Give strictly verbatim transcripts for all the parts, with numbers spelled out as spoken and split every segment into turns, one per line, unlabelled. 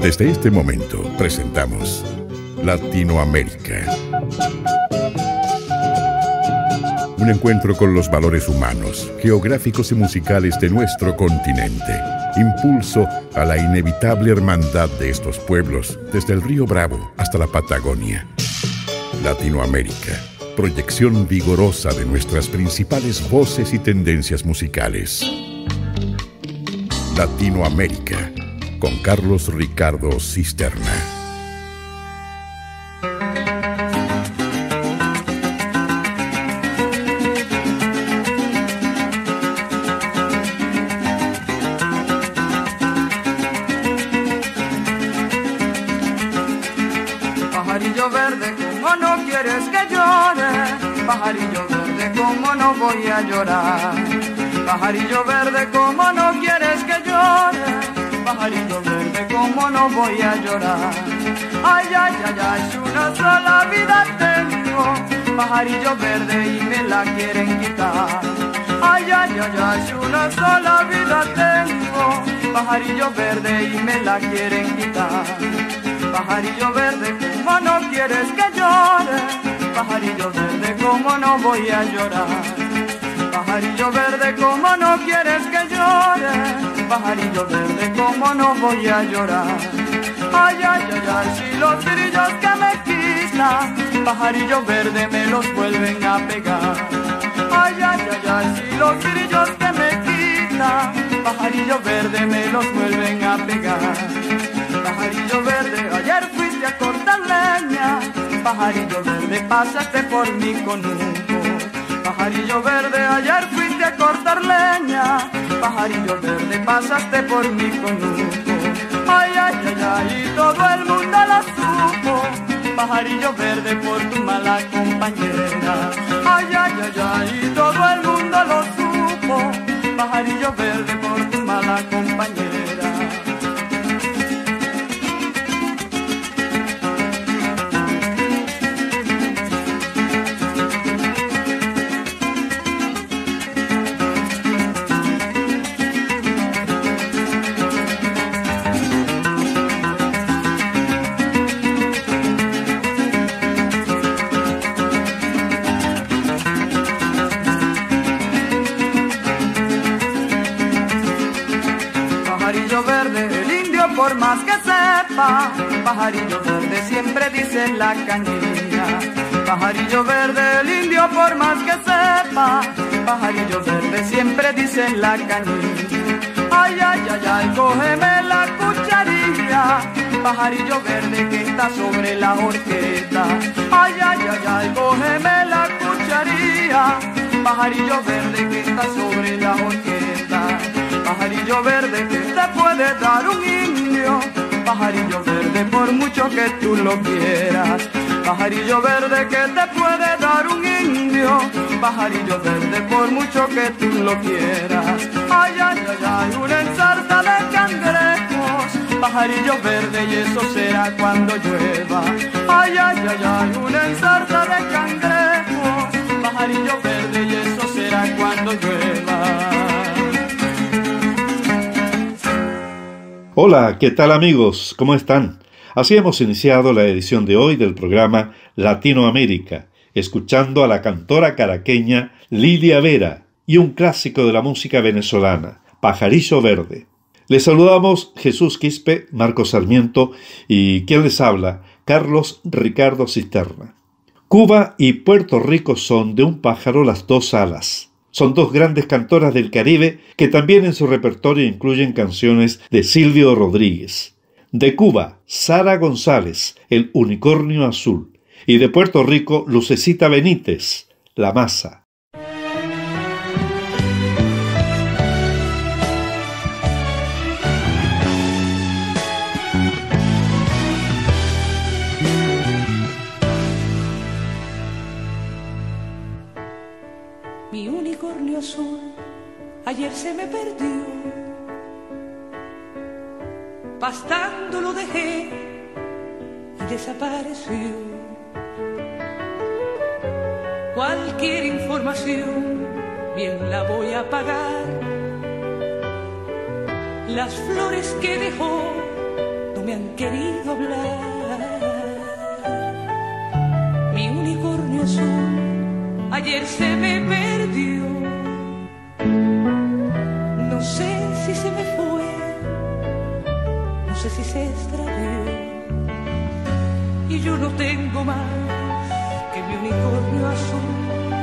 Desde este momento presentamos Latinoamérica. Un encuentro con los valores humanos, geográficos y musicales de nuestro continente. Impulso a la inevitable hermandad de estos pueblos, desde el Río Bravo hasta la Patagonia. Latinoamérica, proyección vigorosa de nuestras principales voces y tendencias musicales. Latinoamérica, con Carlos Ricardo Cisterna.
Pajarillo verde, ¿cómo no quieres que llore? Pajarillo verde, ¿cómo no voy a llorar? Pajarillo verde, ¿cómo no quieres que llore? Pajarillo verde, ¿cómo no voy a llorar? Ay, ay, ay, ay, una sola vida tengo, pajarillo verde, y me la quieren quitar. Ay, ay, ay, ay, una sola vida tengo, pajarillo verde, y me la quieren quitar. Pajarillo verde, ¿cómo no quieres que llore? Pajarillo verde, ¿cómo no voy a llorar? Pajarillo verde, ¿cómo no quieres que llore? Pajarillo verde, ¿cómo no voy a llorar? Ay, ay, ay, ay, si los grillos que me quitan, pajarillo verde, me los vuelven a pegar. Ay, ay, ay, ay, si los grillos que me quitan, pajarillo verde, me los vuelven a pegar. Pajarillo verde, ayer fuiste a cortar leña, pajarillo verde, pasaste por mi conuco. Pajarillo verde, ayer fuiste a cortar leña, pajarillo verde, pasaste por mi conuco. Ay, ay, ay, ay, y todo el mundo lo supo, pajarillo verde, por tu mala compañera. Ay, ay, ay, ay, y todo el mundo lo supo, pajarillo verde, por tu mala compañera. Por más que sepa, pajarillo verde, siempre dice la canilla. Pajarillo verde, el indio, por más que sepa, pajarillo verde, siempre dice la canilla. Ay, ay, ay, ay, cógeme la cucharilla, pajarillo verde, que está sobre la horqueta. Ay, ay, ay, ay, cógeme la cucharilla, pajarillo verde, que está sobre la horqueta. Pajarillo verde, que te puede dar un indio, pajarillo verde, por mucho que tú lo quieras. Pajarillo verde, que te puede dar un indio, pajarillo verde, por mucho que tú lo quieras. Ay, ay, ay, ay, una ensarta de cangrejos, pajarillo verde, y eso será cuando llueva. Ay, ay, ay, ay, una ensarta de cangrejos, pajarillo verde, y eso será cuando llueva.
Hola, ¿qué tal amigos? ¿Cómo están? Así hemos iniciado la edición de hoy del programa Latinoamérica, escuchando a la cantora caraqueña Lilia Vera y un clásico de la música venezolana, Pajarillo Verde. Les saludamos Jesús Quispe, Marcos Sarmiento y quien les habla, Carlos Ricardo Cisterna. Cuba y Puerto Rico son de un pájaro las dos alas. Son dos grandes cantoras del Caribe que también en su repertorio incluyen canciones de Silvio Rodríguez. De Cuba, Sara González, El Unicornio Azul. Y de Puerto Rico, Lucecita Benítez, La Masa.
Mi unicornio azul ayer se me perdió, pastando lo dejé y desapareció. Cualquier información bien la voy a pagar. Las flores que dejó don me han querido hablar. Mi unicornio azul ayer se me perdió. No sé si se me fue, no sé si se extravió. Y yo no tengo más que mi unicornio azul.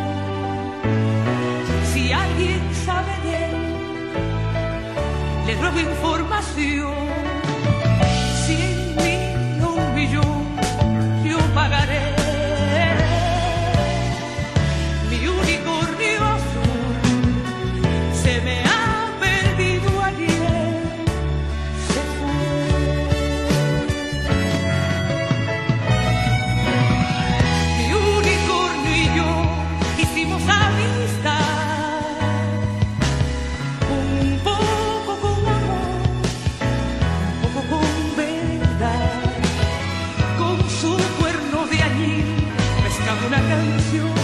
Si alguien sabe de él, le ruego información. Cien mil o un millón yo pagaré. Mi unicornio azul se me ha perdido ayer, se fue. Mi unicornio y yo hicimos amistad, un poco con amor, un poco con verdad, con su cuerno de añil pescando una canción.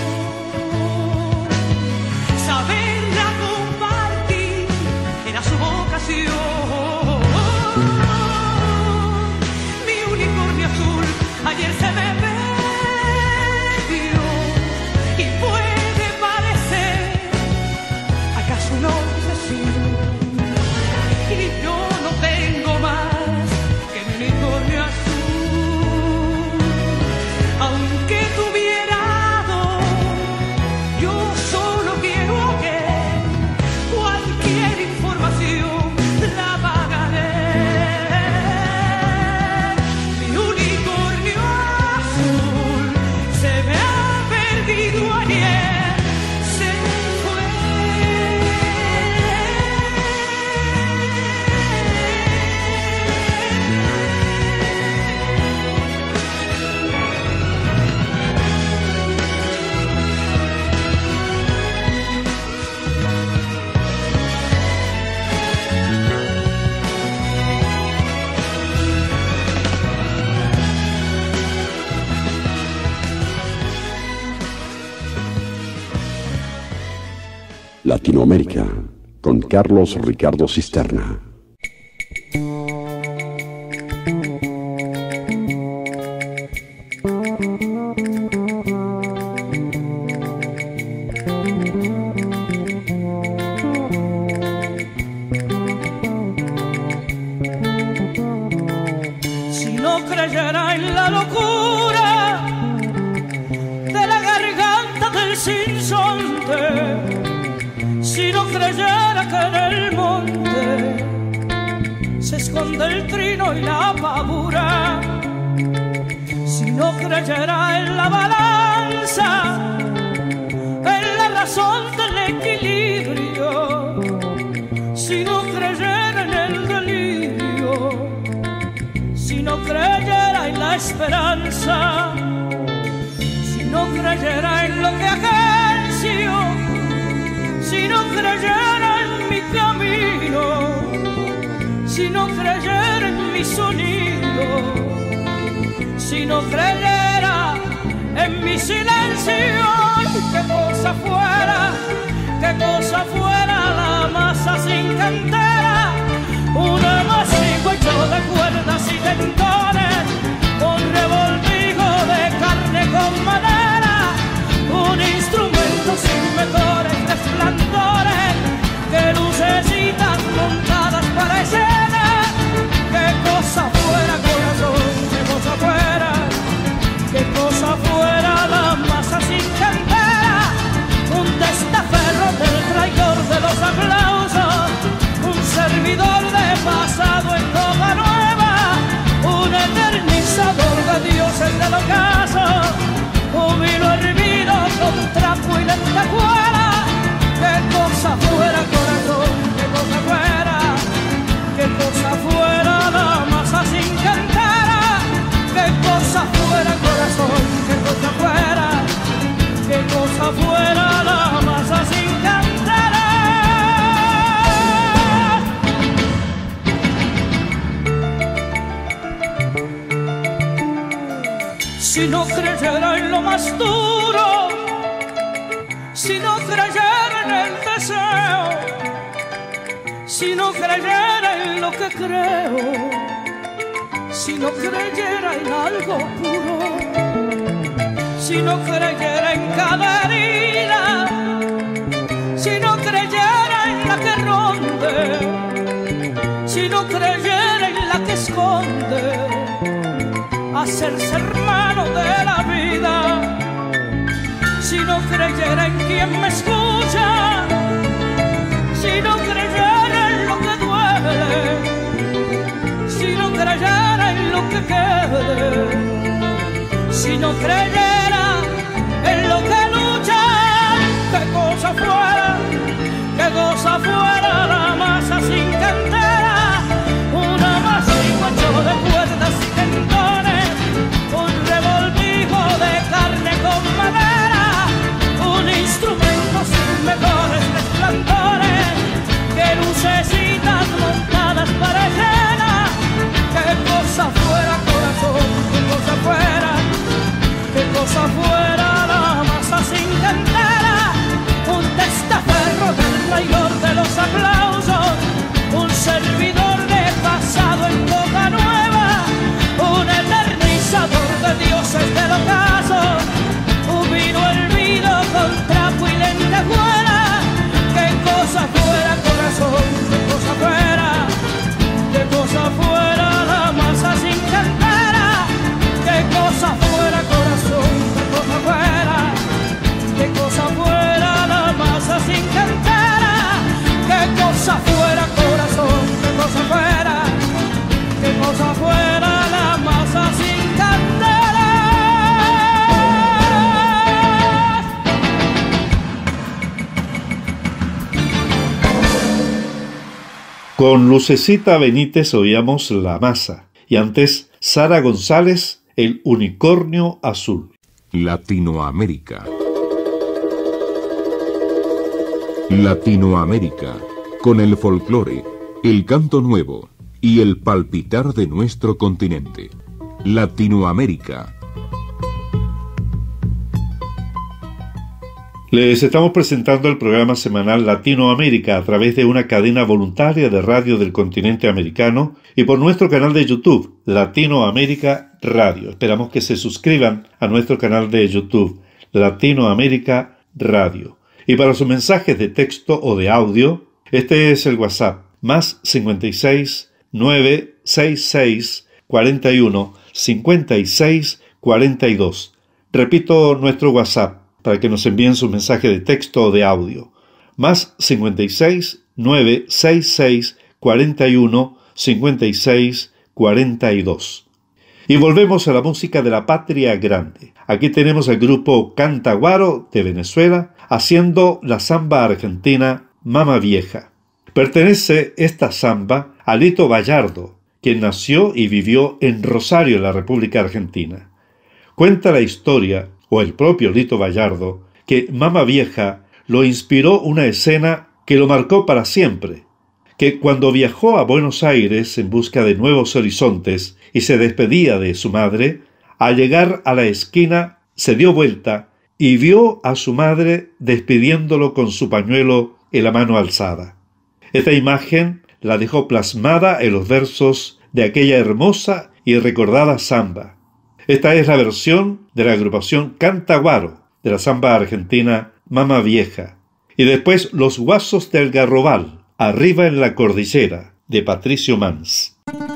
Saberla compartir era su vocación. Mi unicornio azul ayer se me perdió y puede parecer acaso una obsesión. Y yo no tengo más que mi unicornio azul. Aunque tuviera dos, yo solo quiero que cualquier información la pagaré. Mi unicornio azul se me ha perdido ayer, se fue.
Latinoamérica, con Carlos Ricardo Cisterna.
Si no creyera en la locura de la garganta del sinsonte, si no creyera que en el monte se esconde el trino y la pavura, si no creyera en la balanza, en la razón del equilibrio, si no creyera en el delirio, si no creyera en la esperanza, si no creyera en lo que agencio, si no creyera en mi camino, si no creyera en mi sonido, si no creyera en mi silencio, qué cosa fuera, qué cosa fuera la masa sin cantera, un amasijo hecho de cuerdas y tendones, un revoltijo de carne con madera, un instrumento sin mejores resplandores, que lucecitas montadas para escena, qué cosa fuera corazón, qué cosa fuera, qué cosa fuera la masa sin cantera, un testaferro del traidor de los aplausos, un servidor de pasado en toga nueva, un eternizador de dioses del ocaso, un vino hervido con trapo y lentejuela, qué cosa fuera corazón, qué cosa fuera, qué cosa fuera la masa sin cantera, qué cosa fuera corazón, qué cosa fuera, qué cosa fuera la masa sin cantera. Si no creyera en lo más duro, si no creyera en el deseo, si no creyera en lo que creo, si no creyera en algo puro, si no creyera en cada herida, si no creyera en la que ronde, si no creyera en la que esconde, hacerse hermano de la vida, si no creyera en quien me escucha, si no creyera en lo que duele, si no creyera en lo que quede, si no creyera en lo que lucha, qué cosa fuera, qué cosa fuera la masa sin cantera, una masa sin cuello de cuerdas y tendones, un revolvijo de carne con madera, un instrumento sin mejores resplandores, que lucecitas montadas para escena, qué cosa fuera corazón, qué cosa fuera, qué cosa fuera la masa sin cantera, un testaferro del traidor de los aplausos, un servidor de pasado en boca nueva, un eternizador de dioses del ocaso, un vino hervido con trapo y lentejuela, qué cosa fuera corazón, qué cosa fuera, qué cosa fuera la masa sin cantera, qué cosa fuera corazón, qué cosa fuera, qué cosa fuera la masa sin cantera, qué cosa fuera corazón, qué cosa fuera, qué cosa fuera la masa sin cantera.
Con Lucecita Benítez oíamos La Masa y antes Sara González, El Unicornio Azul.
Latinoamérica. Latinoamérica, con el folclore, el canto nuevo y el palpitar de nuestro continente. Latinoamérica.
Les estamos presentando el programa semanal Latinoamérica a través de una cadena voluntaria de radio del continente americano y por nuestro canal de YouTube, Latinoamérica Radio. Esperamos que se suscriban a nuestro canal de YouTube, Latinoamérica Radio. Y para sus mensajes de texto o de audio, este es el WhatsApp, más cincuenta y seis, nueve sesenta y seis, cuarenta y uno, cincuenta y seis, cuarenta y dos. Repito nuestro WhatsApp para que nos envíen su mensaje de texto o de audio. Más cincuenta y seis, nueve sesenta y seis, cuarenta y uno, cincuenta y seis, cuarenta y dos. Y volvemos a la música de la patria grande. Aquí tenemos al grupo Cantaguaro de Venezuela haciendo la samba argentina Mama Vieja. Pertenece esta samba a Lito Vallardo, quien nació y vivió en Rosario, en la República Argentina. Cuenta la historia, o el propio Lito Vallardo, que Mama Vieja lo inspiró una escena que lo marcó para siempre, que cuando viajó a Buenos Aires en busca de nuevos horizontes y se despedía de su madre, al llegar a la esquina se dio vuelta y vio a su madre despidiéndolo con su pañuelo en la mano alzada. Esta imagen la dejó plasmada en los versos de aquella hermosa y recordada samba. Esta es la versión de la agrupación Cantaguaro de la samba argentina Mama Vieja. Y después Los Guasos del Garrobal, Arriba en la Cordillera, de Patricio Mans.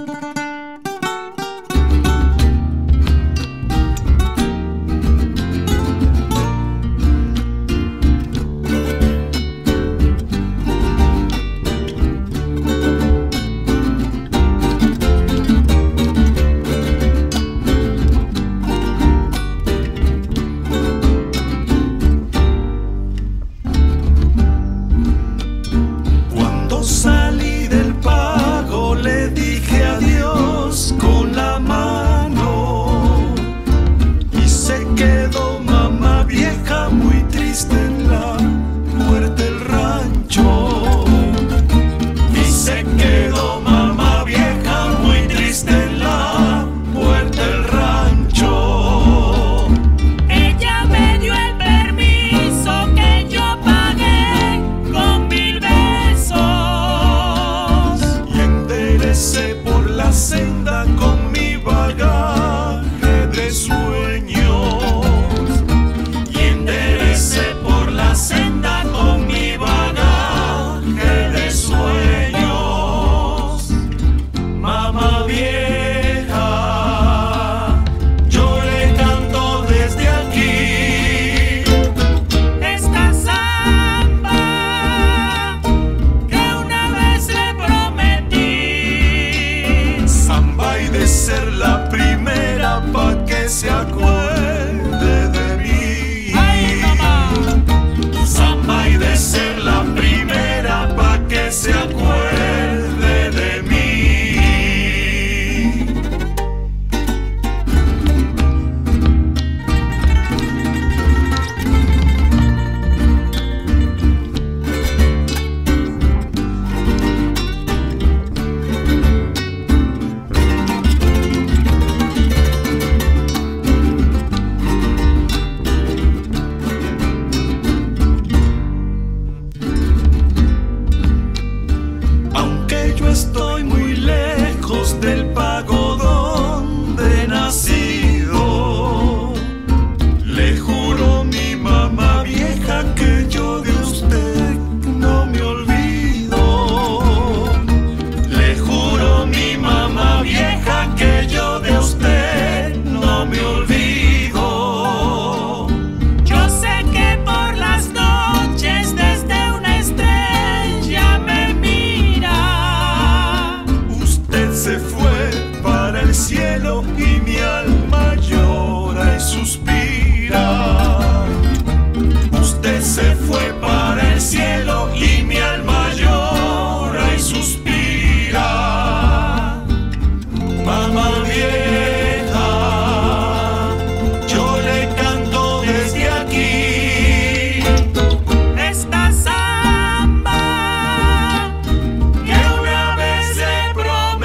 Salí del pago, le dije adiós con la mano y se quedó mamá vieja muy triste en la puerta del rancho. Y se quedó mamá vieja muy triste en la puerta del rancho.
Ella me dio el permiso que yo pagué con mil besos.
Por la senda con mi bagaje de sueños y enderece por la senda con mi bagaje de sueños. Mamá vieja, yo le canto desde aquí
esta samba que una vez le prometí.
Samba y de ser la primera pa' que se acuerde de mí.
¡Ay, mamá!
Samba y de ser la primera pa' que se acuerde de mí. Aunque yo estoy muy lejos del pago donde he nacido, le juro mi mamá vieja que yo de usted no me olvido. Le juro mi mamá vieja que yo de usted no me olvido.
Yo sé que por las noches desde una estrella me mira.
Usted se fue para el cielo y mi alma llora y suspira. Usted se fue para el cielo y mi alma llora y suspira. Mamá vieja, yo le canto desde aquí
Esta samba
que una vez le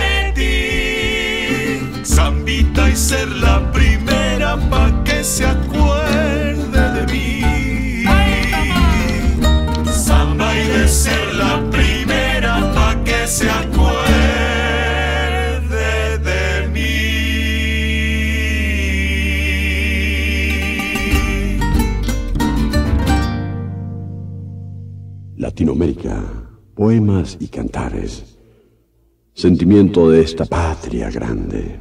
prometí. Zambita y ser la primera pa' que se acuerde de mí. Samba y de ser la primera pa' que se acuerde de mí.
Latinoamérica, poemas y cantares, sentimiento de esta patria grande.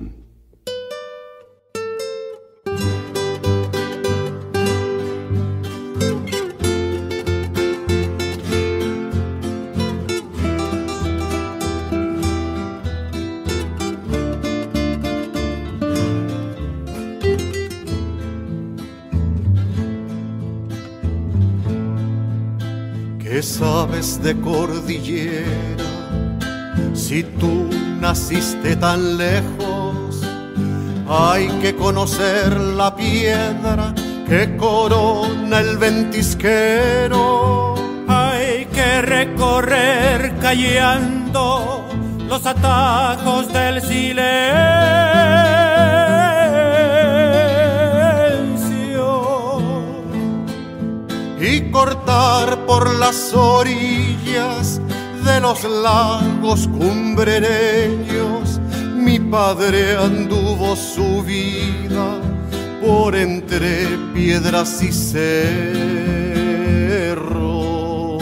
¿Qué sabes de cordillera si tú naciste tan lejos? Hay que conocer la piedra que corona el ventisquero.
Hay que recorrer callando los atajos del silencio
y cortar por las orillas de los lagos cumbrereños. Mi padre anduvo su vida por entre piedras y cerros.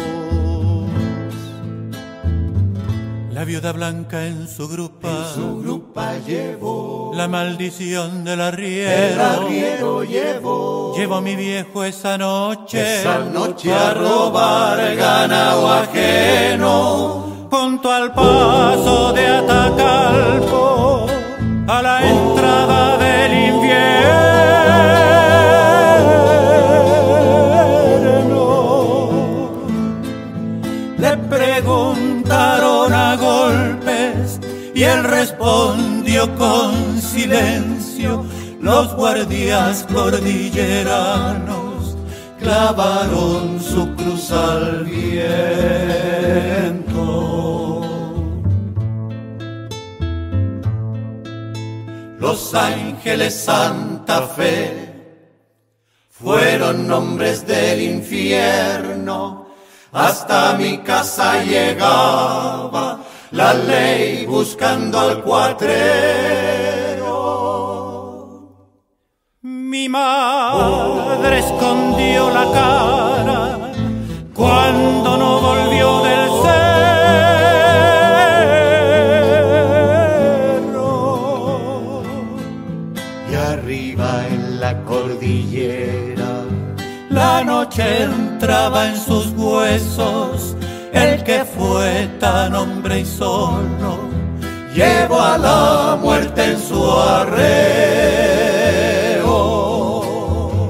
La viuda blanca en su grupa,
En su grupa llevó
la maldición del arriero.
el arriero llevó.
Llevó a mi viejo esa noche,
Esa noche a robar ganado ajeno,
junto al paso de Atacalco, a la entrada del invierno. Le preguntaron a golpes y él respondió con silencio. Los guardias cordilleranos clavaron su cruz al viento. Los Ángeles, Santa Fe fueron nombres del infierno. Hasta mi casa llegaba la ley buscando al cuatrero.
Mi madre escondió la cara cuando no volvió del cerro.
Y arriba en la cordillera
la noche entraba en sus huesos. El que fue tan hombre y solo llevó a la muerte en su arreo.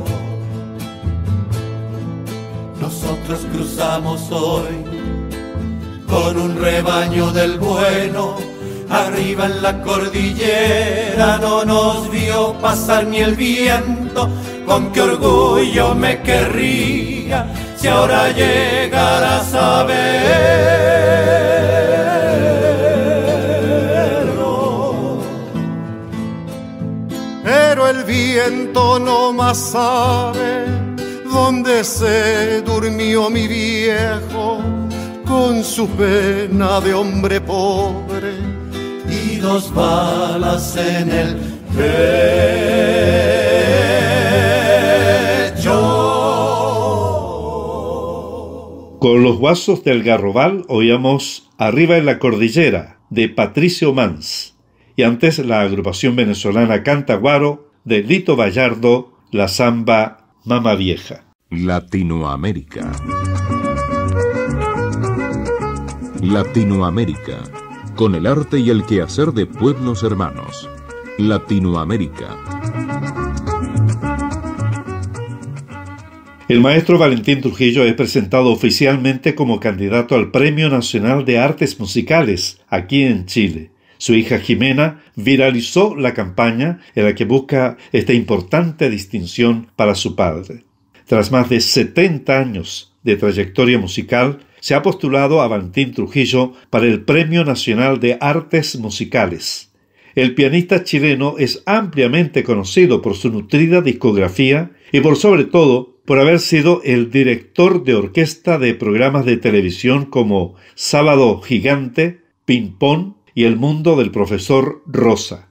Nosotros cruzamos hoy con un rebaño del bueno. Arriba en la cordillera no nos vio pasar ni el viento. Con qué orgullo me querría si ahora llegara a saberlo.
Pero el viento no más sabe dónde se durmió mi viejo con su pena de hombre pobre
y dos balas en el pecho.
Con los guasos del Garrobal oíamos Arriba en la cordillera de Patricio Mans y antes la agrupación venezolana Cantaguaro de Lito Vallardo, la samba Mama Vieja.
Latinoamérica. Latinoamérica, con el arte y el quehacer de pueblos hermanos. Latinoamérica.
El maestro Valentín Trujillo es presentado oficialmente como candidato al Premio Nacional de Artes Musicales aquí en Chile. Su hija Jimena viralizó la campaña en la que busca esta importante distinción para su padre. Tras más de setenta años de trayectoria musical, se ha postulado a Valentín Trujillo para el Premio Nacional de Artes Musicales. El pianista chileno es ampliamente conocido por su nutrida discografía y por sobre todo por haber sido el director de orquesta de programas de televisión como Sábado Gigante, Ping Pong y El Mundo del Profesor Rosa.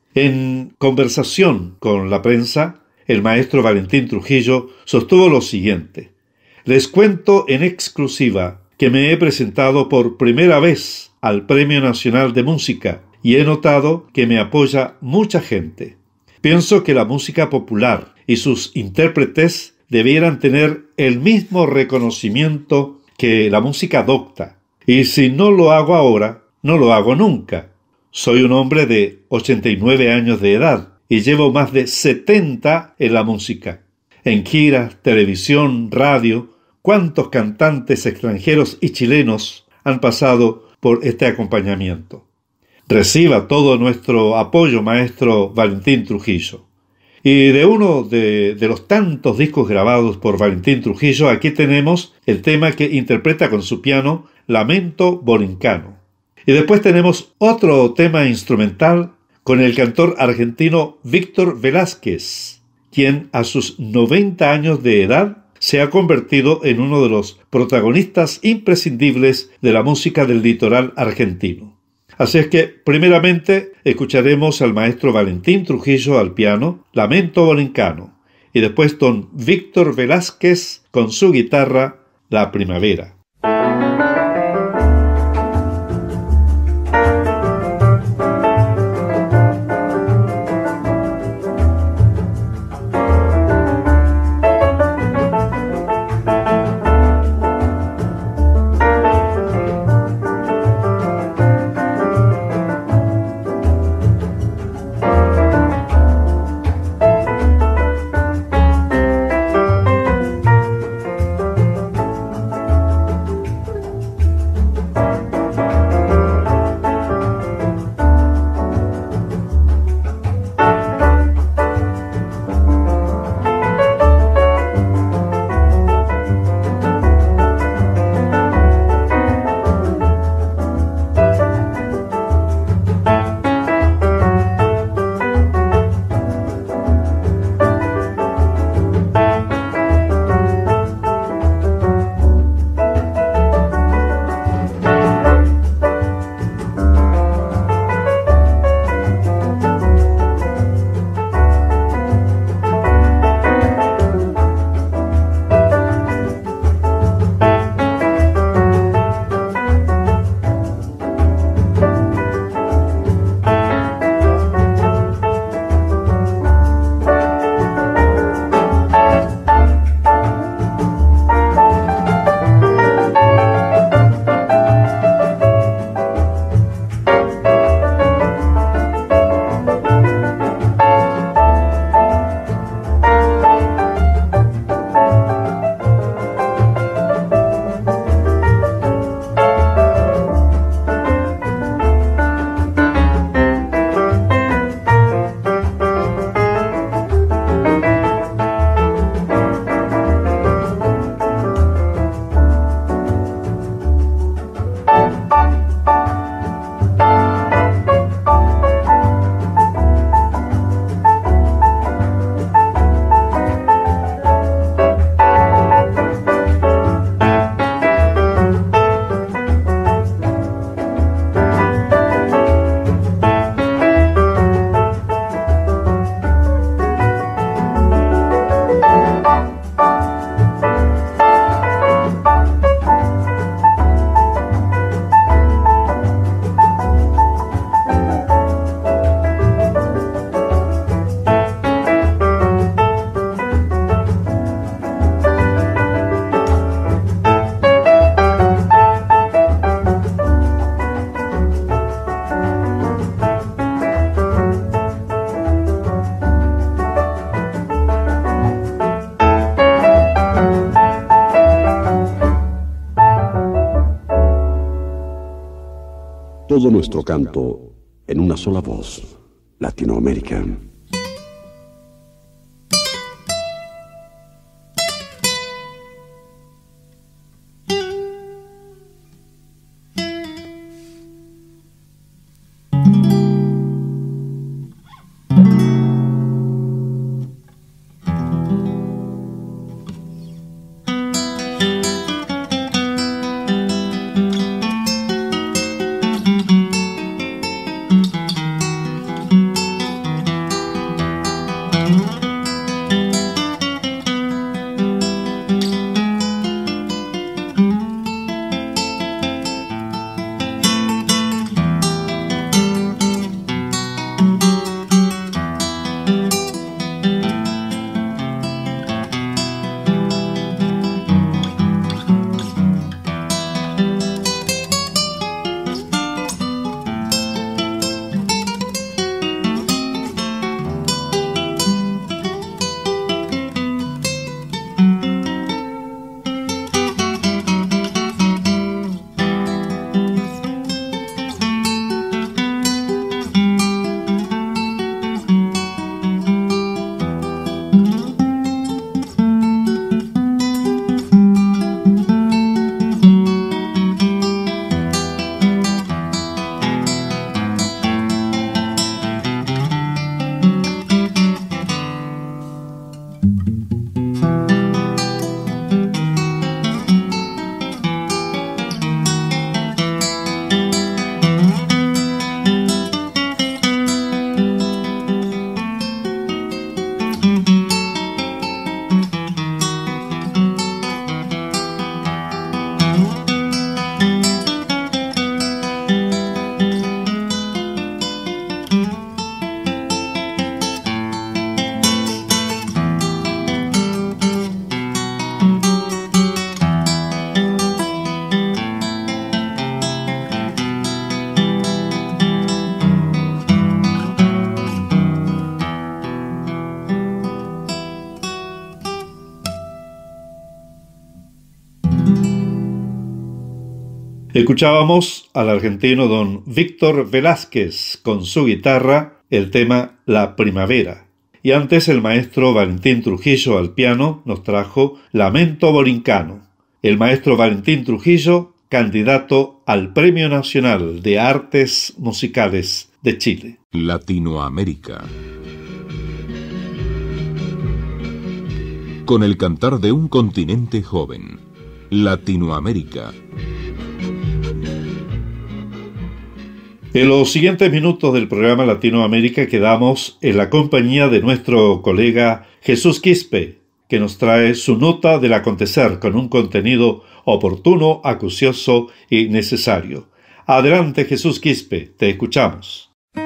En conversación con la prensa, el maestro Valentín Trujillo sostuvo lo siguiente: les cuento en exclusiva que me he presentado por primera vez al Premio Nacional de Música y he notado que me apoya mucha gente. Pienso que la música popular y sus intérpretes debieran tener el mismo reconocimiento que la música docta. Y si no lo hago ahora, no lo hago nunca. Soy un hombre de ochenta y nueve años de edad y llevo más de setenta en la música. En giras, televisión, radio, ¿cuántos cantantes extranjeros y chilenos han pasado por este acompañamiento? Reciba todo nuestro apoyo, maestro Valentín Trujillo. Y de uno de, de los tantos discos grabados por Valentín Trujillo, aquí tenemos el tema que interpreta con su piano, Lamento Borincano. Y después tenemos otro tema instrumental con el cantor argentino Víctor Velázquez, quien a sus noventa años de edad se ha convertido en uno de los protagonistas imprescindibles de la música del litoral argentino. Así es que, primeramente, escucharemos al maestro Valentín Trujillo al piano, Lamento Borincano, y después don Víctor Velázquez con su guitarra, La Primavera.
todo nuestro canto en una sola voz, Latinoamérica.
Escuchábamos al argentino don Víctor Velázquez con su guitarra el tema La Primavera. Y antes el maestro Valentín Trujillo al piano nos trajo Lamento Borincano. El maestro Valentín Trujillo, candidato al Premio Nacional de Artes Musicales de Chile.
Latinoamérica. Con el cantar de un continente joven. Latinoamérica.
En los siguientes minutos del programa Latinoamérica quedamos en la compañía de nuestro colega Jesús Quispe, que nos trae su nota del acontecer con un contenido oportuno, acucioso y necesario. Adelante, Jesús Quispe, te escuchamos.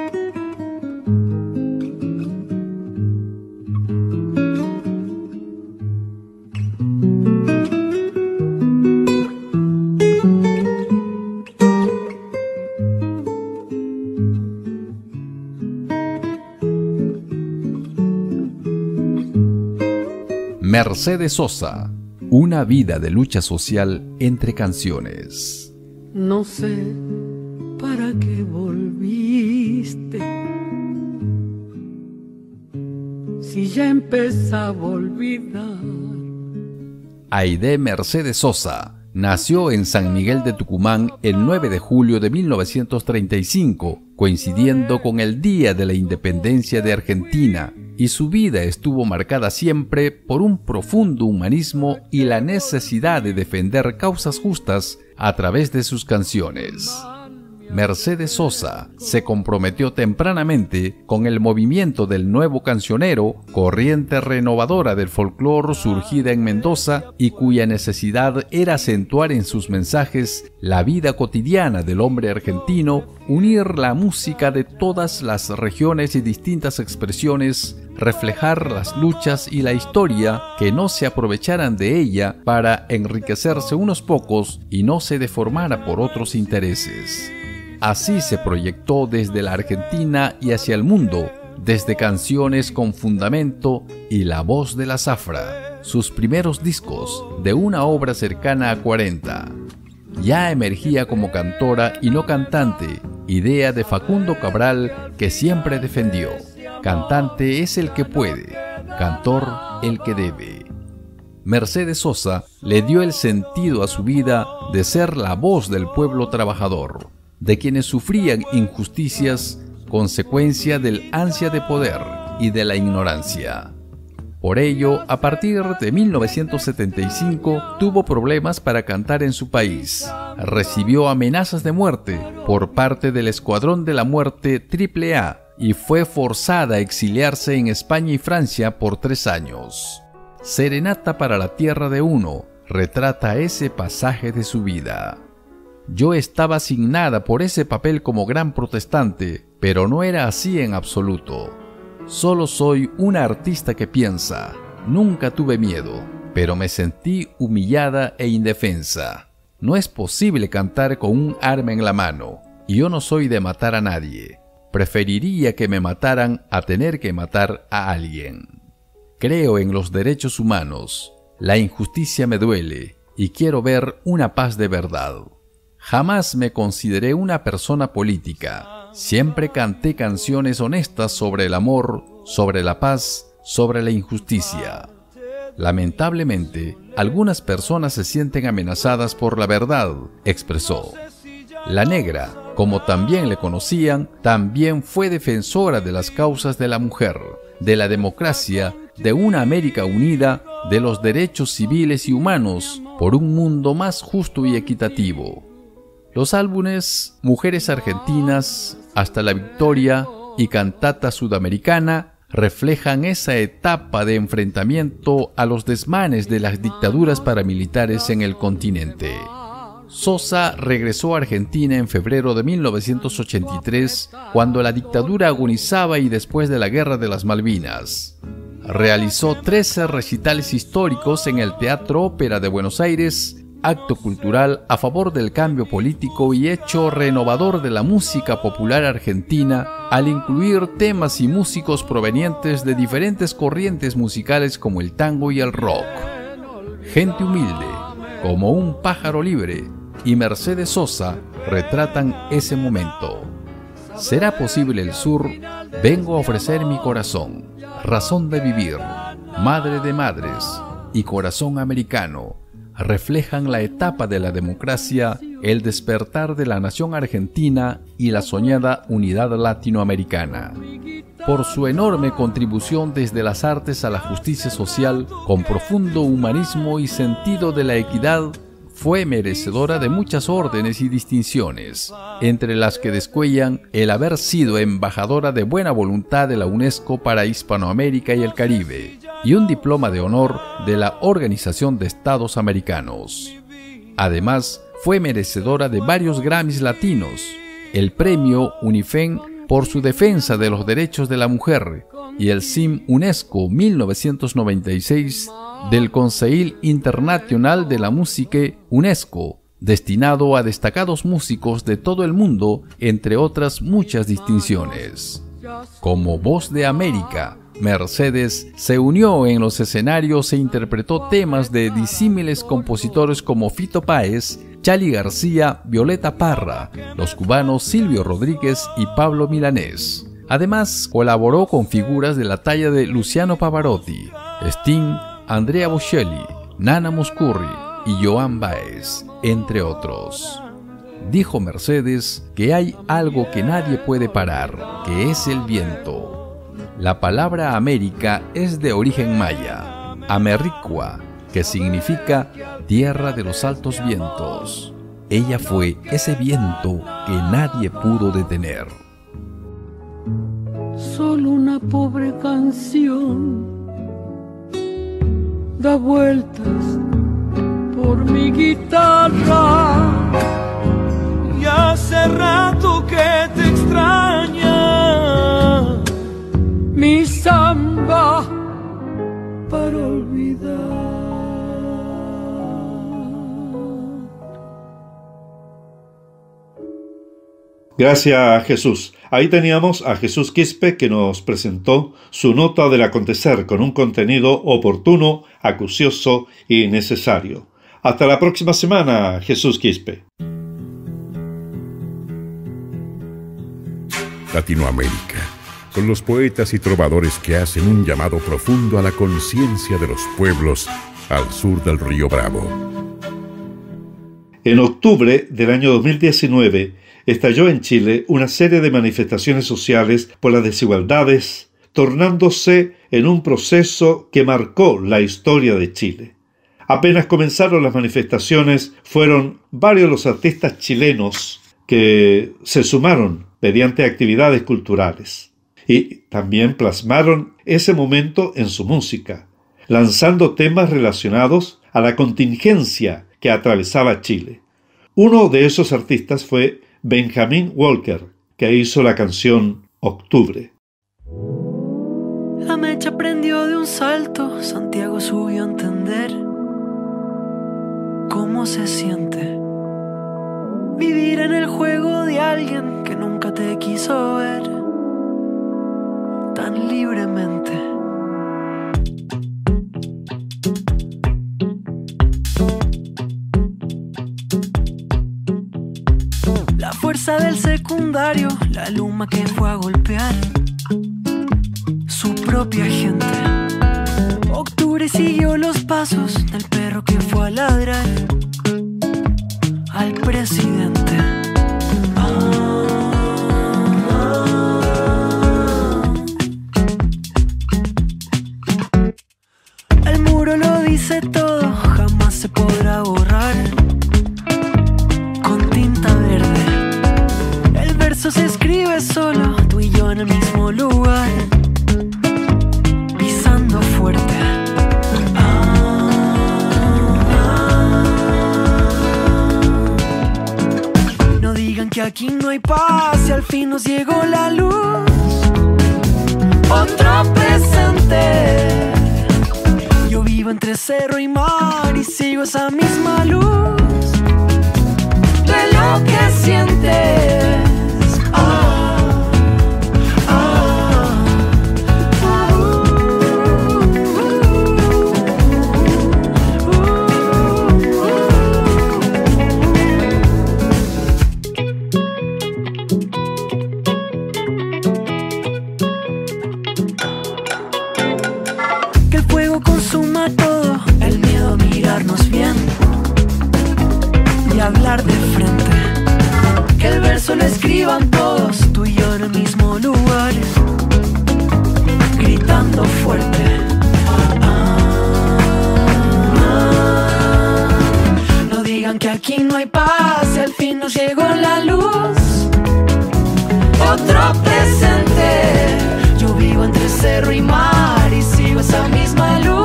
Mercedes Sosa, una vida de lucha social entre canciones.
No sé para qué volviste, si ya empezaba a olvidar.
Aide Mercedes Sosa nació en San Miguel de Tucumán el nueve de julio de mil novecientos treinta y cinco, coincidiendo con el Día de la Independencia de Argentina, y su vida estuvo marcada siempre por un profundo humanismo y la necesidad de defender causas justas a través de sus canciones. Mercedes Sosa se comprometió tempranamente con el movimiento del nuevo cancionero, corriente renovadora del folclore surgida en Mendoza y cuya necesidad era acentuar en sus mensajes la vida cotidiana del hombre argentino, unir la música de todas las regiones y distintas expresiones, reflejar las luchas y la historia, que no se aprovecharan de ella para enriquecerse unos pocos y no se deformara por otros intereses. Así se proyectó desde la Argentina y hacia el mundo, desde Canciones con Fundamento y La Voz de la Zafra, sus primeros discos de una obra cercana a cuarenta. Ya emergía como cantora y no cantante, idea de Facundo Cabral que siempre defendió. Cantante es el que puede, cantor el que debe. Mercedes Sosa le dio el sentido a su vida de ser la voz del pueblo trabajador, de quienes sufrían injusticias consecuencia del ansia de poder y de la ignorancia. Por ello, a partir de mil novecientos setenta y cinco tuvo problemas para cantar en su país. Recibió amenazas de muerte por parte del Escuadrón de la Muerte triple A y fue forzada a exiliarse en España y Francia por tres años. Serenata para la Tierra de Uno retrata ese pasaje de su vida. Yo estaba asignada por ese papel como gran protestante, pero no era así en absoluto. Solo soy una artista que piensa. Nunca tuve miedo, pero me sentí humillada e indefensa. No es posible cantar con un arma en la mano, y yo no soy de matar a nadie. Preferiría que me mataran a tener que matar a alguien. Creo en los derechos humanos. La injusticia me duele, y quiero ver una paz de verdad. Jamás me consideré una persona política. Siempre canté canciones honestas sobre el amor, sobre la paz, sobre la injusticia. Lamentablemente, algunas personas se sienten amenazadas por la verdad, expresó. La Negra, como también le conocían, también fue defensora de las causas de la mujer, de la democracia, de una América unida, de los derechos civiles y humanos, por un mundo más justo y equitativo. Los álbumes Mujeres Argentinas, Hasta la Victoria y Cantata Sudamericana reflejan esa etapa de enfrentamiento a los desmanes de las dictaduras paramilitares en el continente. Sosa regresó a Argentina en febrero de mil novecientos ochenta y tres, cuando la dictadura agonizaba y después de la Guerra de las Malvinas. Realizó trece recitales históricos en el Teatro Ópera de Buenos Aires, acto cultural a favor del cambio político y hecho renovador de la música popular argentina al incluir temas y músicos provenientes de diferentes corrientes musicales como el tango y el rock. Gente humilde, como un pájaro libre, y Mercedes Sosa retratan ese momento. ¿Será posible el sur? Vengo a ofrecer mi corazón, razón de vivir, madre de madres y corazón americano. Reflejan la etapa de la democracia, el despertar de la nación argentina y la soñada unidad latinoamericana. Por su enorme contribución desde las artes a la justicia social, con profundo humanismo y sentido de la equidad, fue merecedora de muchas órdenes y distinciones, entre las que descuellan el haber sido embajadora de buena voluntad de la UNESCO para Hispanoamérica y el Caribe, y un diploma de honor de la Organización de Estados Americanos. Además, fue merecedora de varios Grammys latinos, el premio Unifem por su defensa de los derechos de la mujer y el C I M UNESCO mil novecientos noventa y seis del Conseil Internacional de la Musique UNESCO, destinado a destacados músicos de todo el mundo, entre otras muchas distinciones. Como voz de América, Mercedes se unió en los escenarios e interpretó temas de disímiles compositores como Fito Páez, Charly García, Violeta Parra, los cubanos Silvio Rodríguez y Pablo Milanés. Además, colaboró con figuras de la talla de Luciano Pavarotti, Sting, Andrea Bocelli, Nana Mouskouri y Joan Baez, entre otros. Dijo Mercedes que hay algo que nadie puede parar, que es el viento. La palabra América es de origen maya, Americua, que significa tierra de los altos vientos. Ella fue ese viento que nadie pudo detener.
Solo una pobre canción da vueltas por mi guitarra.
Y hace rato que te extraña
mi samba para olvidar.
Gracias a Jesús. Ahí teníamos a Jesús Quispe, que nos presentó su nota del acontecer con un contenido oportuno, acucioso y necesario. Hasta la próxima semana, Jesús Quispe.
Latinoamérica, con los poetas y trovadores que hacen un llamado profundo a la conciencia de los pueblos al sur del río Bravo.
En octubre del año dos mil diecinueve estalló en Chile una serie de manifestaciones sociales por las desigualdades, tornándose en un proceso que marcó la historia de Chile. Apenas comenzaron las manifestaciones, fueron varios los artistas chilenos que se sumaron mediante actividades culturales y también plasmaron ese momento en su música, lanzando temas relacionados a la contingencia que atravesaba Chile. Uno de esos artistas fue Benjamin Walker, que hizo la canción Octubre.
La mecha prendió de un salto, Santiago subió a entender cómo se siente vivir en el juego de alguien que nunca te quiso ver tan libremente. La fuerza del secundario, la luma que fue a golpear su propia gente. Octubre siguió los pasos del perro que fue a ladrar al presidente. Ah, ah. El muro lo dice todo, jamás se podrá borrar con tinta verde. El verso se escribe solo, tú y yo en el mismo lugar, pisando fuerte. Que aquí no hay paz y al fin nos llegó la luz. Otro presente. Yo vivo entre cerro y mar y sigo esa misma luz de lo que sientes. Ah, ah, uh, uh, uh, uh, uh. Consuma todo, el miedo a mirarnos bien y hablar de frente. Que el verso lo escriban todos, tú y yo en el mismo lugar, gritando fuerte. Ah, ah, no digan que aquí no hay paz y al fin nos llegó la luz. Otro presente. Yo vivo entre cerro y mar y sigo esa misma luz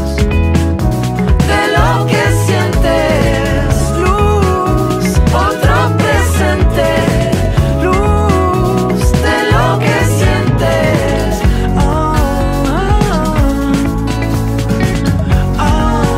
de lo que sientes. Luz, otro presente. Luz de lo que sientes. Oh, oh, oh, oh,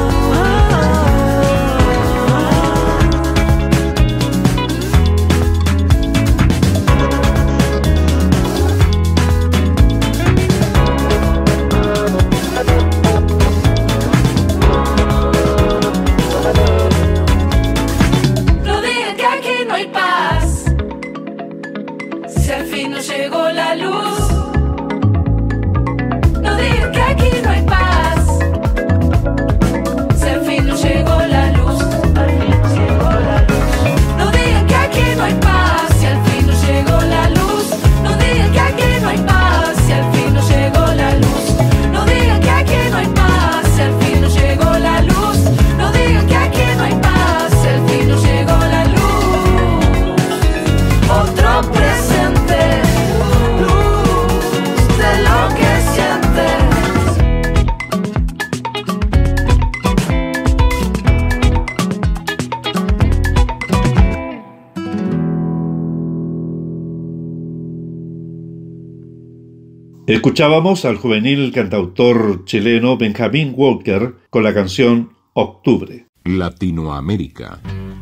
Escuchábamos al juvenil cantautor chileno Benjamin Walker con la canción Octubre.
Latinoamérica.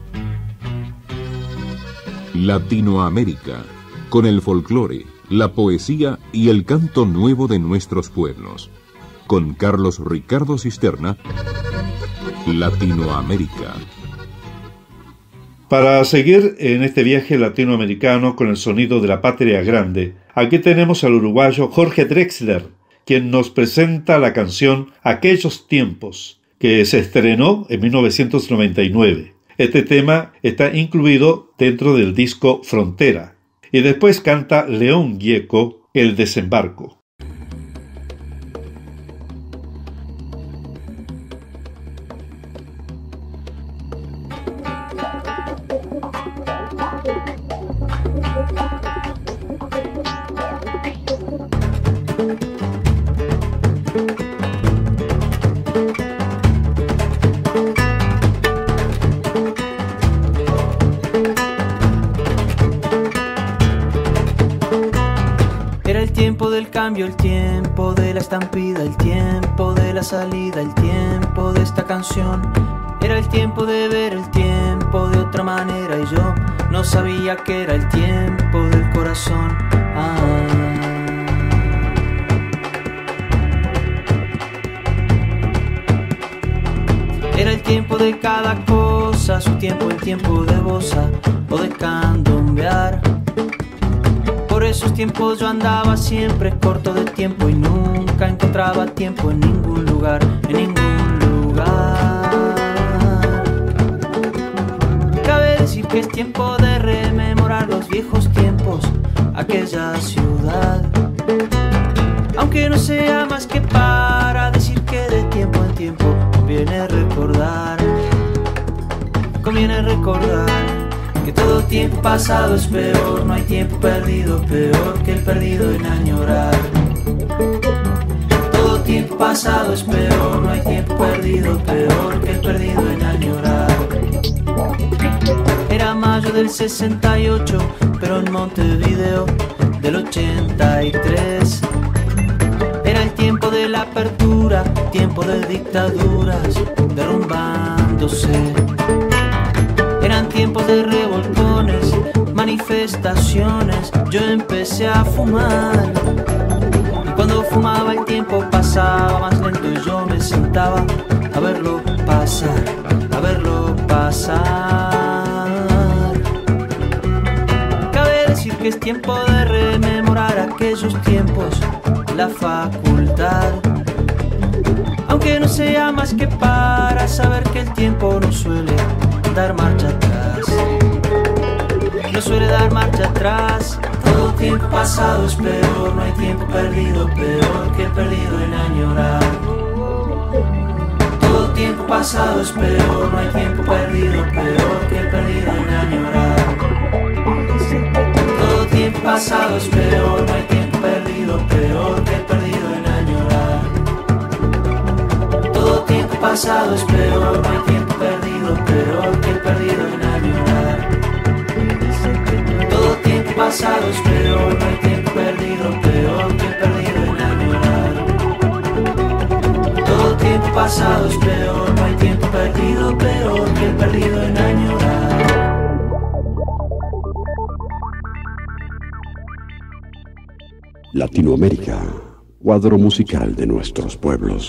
Latinoamérica, con el folclore, la poesía y el canto nuevo de nuestros pueblos. Con Carlos Ricardo Cisterna, Latinoamérica.
Para seguir en este viaje latinoamericano con el sonido de la patria grande, aquí tenemos al uruguayo Jorge Drexler, quien nos presenta la canción Aquellos Tiempos, que se estrenó en mil novecientos noventa y nueve. Este tema está incluido dentro del disco Frontera. Y después canta León Gieco, El Desembarco.
El tiempo de la estampida, el tiempo de la salida, el tiempo de esta canción. Era el tiempo de ver el tiempo de otra manera y yo no sabía que era el tiempo del corazón. Ah. Era el tiempo de cada cosa, su tiempo, el tiempo de bossa o de candombear. Por esos tiempos yo andaba siempre corto de tiempo y nunca encontraba tiempo en ningún lugar, en ningún lugar. Cabe decir que es tiempo de rememorar los viejos tiempos, aquella ciudad. Aunque no sea más que para decir que de tiempo en tiempo conviene recordar, conviene recordar. Que todo tiempo pasado es peor, no hay tiempo perdido, peor que el perdido en añorar. Todo tiempo pasado es peor, no hay tiempo perdido, peor que el perdido en añorar. Era mayo del sesenta y ocho, pero en Montevideo del ochenta y tres. Era el tiempo de la apertura, tiempo de dictaduras derrumbándose. Eran tiempos de revolcones, manifestaciones, yo empecé a fumar. Y cuando fumaba el tiempo pasaba más lento y yo me sentaba a verlo pasar, a verlo pasar. Cabe decir que es tiempo de rememorar aquellos tiempos, la facultad. Aunque no sea más que para saber que el tiempo no suele dar marcha atrás, no suele dar marcha atrás. Todo tiempo pasado es peor, no hay tiempo perdido, peor que perdido en añorar. Todo tiempo pasado es peor, no hay tiempo perdido, peor que perdido en añorar. Todo tiempo pasado es peor, no hay tiempo perdido, peor que perdido en añorar. Todo tiempo pasado es peor, no hay tiempo perdido, peor que perdido en añorar. Todo tiempo pasado es peor, no hay tiempo perdido, peor que perdido en añorar. Todo tiempo pasado es peor, no hay tiempo perdido, peor que perdido en añorar.
Latinoamérica, cuadro musical de nuestros pueblos.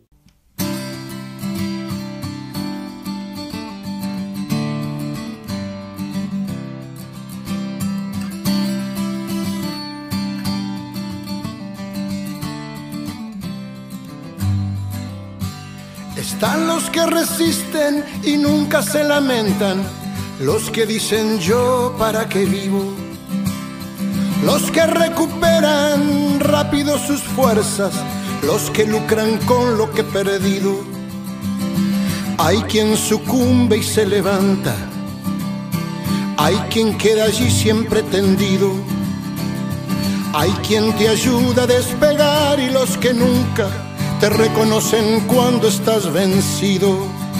Están los que resisten y nunca se lamentan, los que dicen yo para qué vivo, los que recuperan rápido sus fuerzas, los que lucran con lo que he perdido. Hay quien sucumbe y se levanta, hay quien queda allí siempre tendido, hay quien te ayuda a despegar y los que nunca te reconocen cuando estás vencido.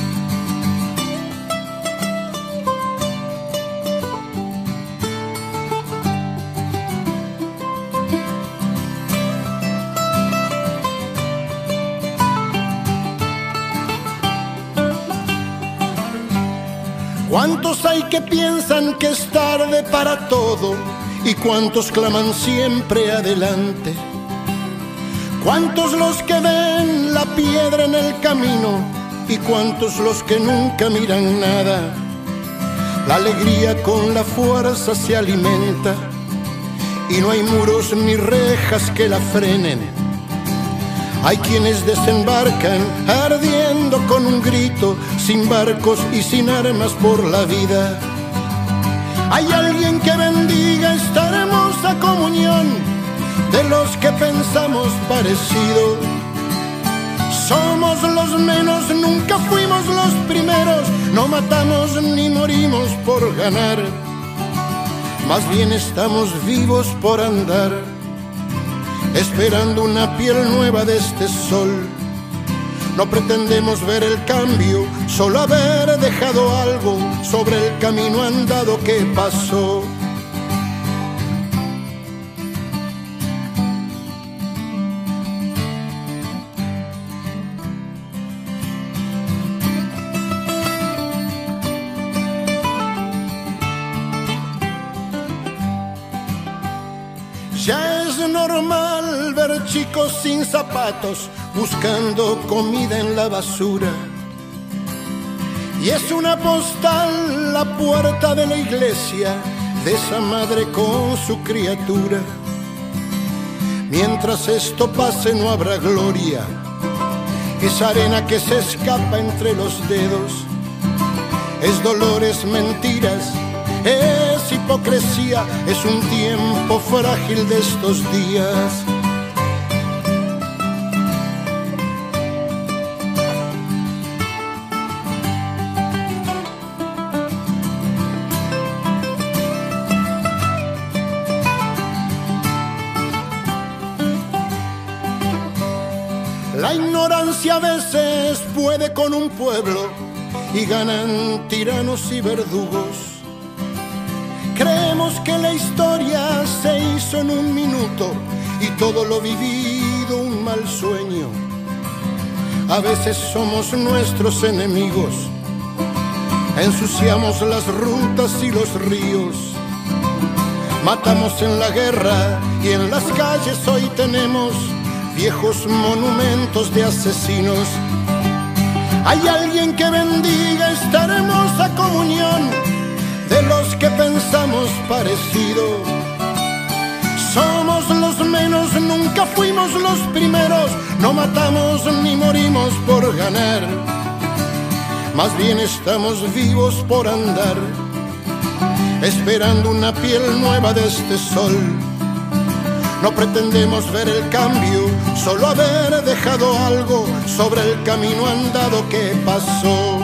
¿Cuántos hay que piensan que es tarde para todo? ¿Y cuántos claman siempre adelante? ¿Cuántos los que ven la piedra en el camino? ¿Y cuántos los que nunca miran nada?
La alegría con la fuerza se alimenta y no hay muros ni rejas que la frenen. Hay quienes desembarcan ardiendo con un grito, sin barcos y sin armas por la vida. Hay alguien que bendiga esta hermosa comunión de los que pensamos parecido. Somos los menos, nunca fuimos los primeros, no matamos ni morimos por ganar, más bien estamos vivos por andar, esperando una piel nueva de este sol. No pretendemos ver el cambio, solo haber dejado algo sobre el camino andado que pasó. Ya es normal ver chicos sin zapatos buscando comida en la basura. Y es una postal la puerta de la iglesia de esa madre con su criatura. Mientras esto pase no habrá gloria, es arena que se escapa entre los dedos. Es dolor, es mentiras, es hipocresía, es un tiempo frágil de estos días. La ignorancia a veces puede con un pueblo y ganan tiranos y verdugos. Creemos que la historia se hizo en un minuto y todo lo vivido un mal sueño. A veces somos nuestros enemigos, ensuciamos las rutas y los ríos. Matamos en la guerra y en las calles hoy tenemos viejos monumentos de asesinos. Hay alguien que bendiga esta hermosa comunión de los que pensamos parecido. Somos los menos, nunca fuimos los primeros, no matamos ni morimos por ganar, más bien estamos vivos por andar, esperando una piel nueva de este sol. No pretendemos ver el cambio, solo haber dejado algo sobre el camino andado que pasó.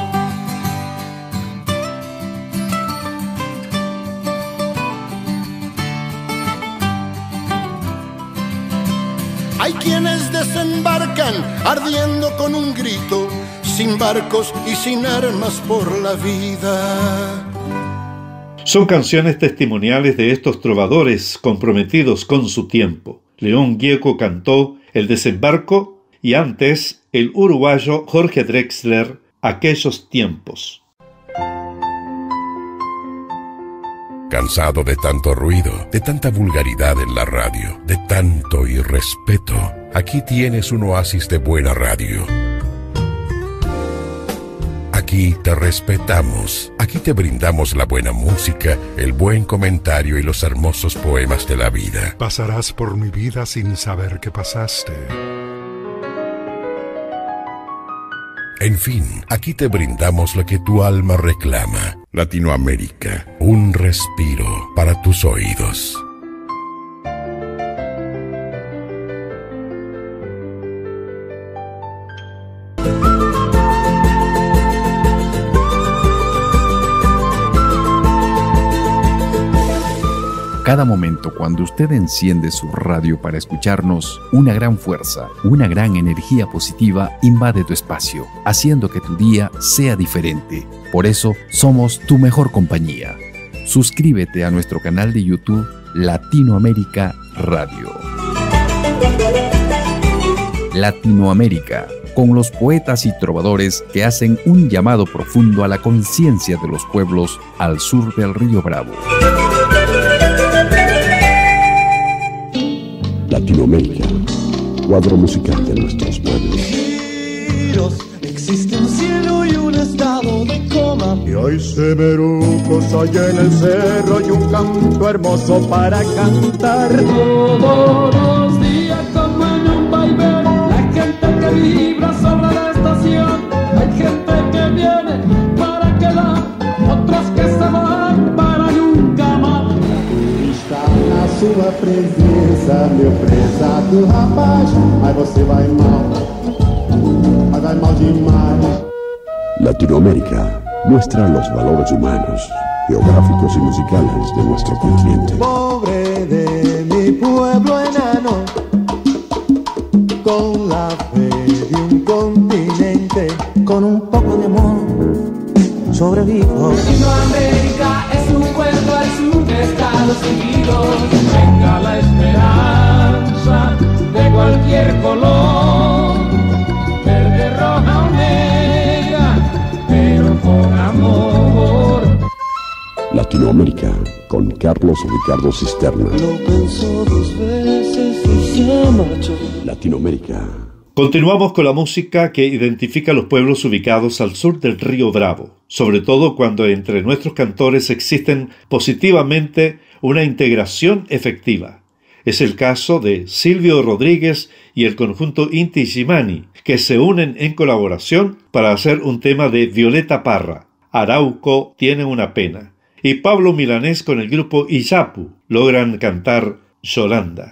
Hay quienes desembarcan ardiendo con un grito, sin barcos y sin armas por la vida.
Son canciones testimoniales de estos trovadores comprometidos con su tiempo. León Gieco cantó El desembarco y antes el uruguayo Jorge Drexler, Aquellos tiempos.
Cansado de tanto ruido, de tanta vulgaridad en la radio, de tanto irrespeto, aquí tienes un oasis de buena radio. Aquí te respetamos, aquí te brindamos la buena música, el buen comentario y los hermosos poemas de la vida.
Pasarás por mi vida sin saber que pasaste.
En fin, aquí te brindamos lo que tu alma reclama. Latinoamérica, un respiro para tus oídos.
Cada momento cuando usted enciende su radio para escucharnos, una gran fuerza, una gran energía positiva invade tu espacio, haciendo que tu día sea diferente. Por eso, somos tu mejor compañía. Suscríbete a nuestro canal de YouTube Latinoamérica Radio. Latinoamérica, con los poetas y trovadores que hacen un llamado profundo a la conciencia de los pueblos al sur del Río Bravo.
Latinoamérica, cuadro musical de nuestros pueblos.
Existe un cielo y un estado
no me coma. Y hay semerucos allá en el cerro y un canto hermoso para cantar.
Todos los días como en un vaivén, la gente que vibra sobre la estación. Hay gente que viene para quedar, otros que se van para nunca más.
Está na sua presença, meu prezado rapaz, mas você vai mal, mas vai mal demais.
Latinoamérica muestra los valores humanos, geográficos y musicales de nuestro continente.
Pobre de mi pueblo enano, con la fe de un continente,
con un poco de amor sobrevivo.
Latinoamérica es un pueblo al sur de Estados Unidos. Venga la esperanza de cualquier color, verde, roja o negra, pero con amor.
Latinoamérica con Carlos Ricardo Cisterna.
Lo pensó dos veces y se marchó.
Latinoamérica.
Continuamos con la música que identifica a los pueblos ubicados al sur del río Bravo, sobre todo cuando entre nuestros cantores existen positivamente una integración efectiva. Es el caso de Silvio Rodríguez y el conjunto Inti Illimani, que se unen en colaboración para hacer un tema de Violeta Parra, Arauco tiene una pena, y Pablo Milanés con el grupo Iyapu logran cantar Yolanda.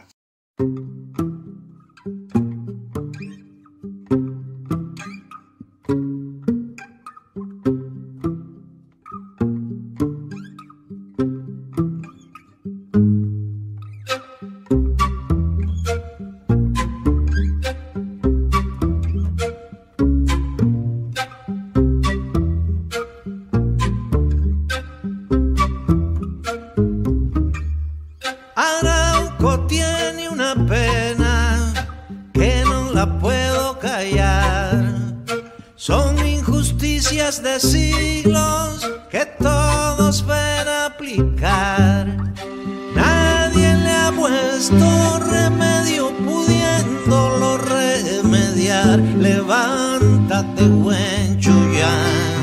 De siglos que todos ven aplicar. Nadie le ha puesto remedio pudiéndolo remediar. Levántate, buen Chuyán.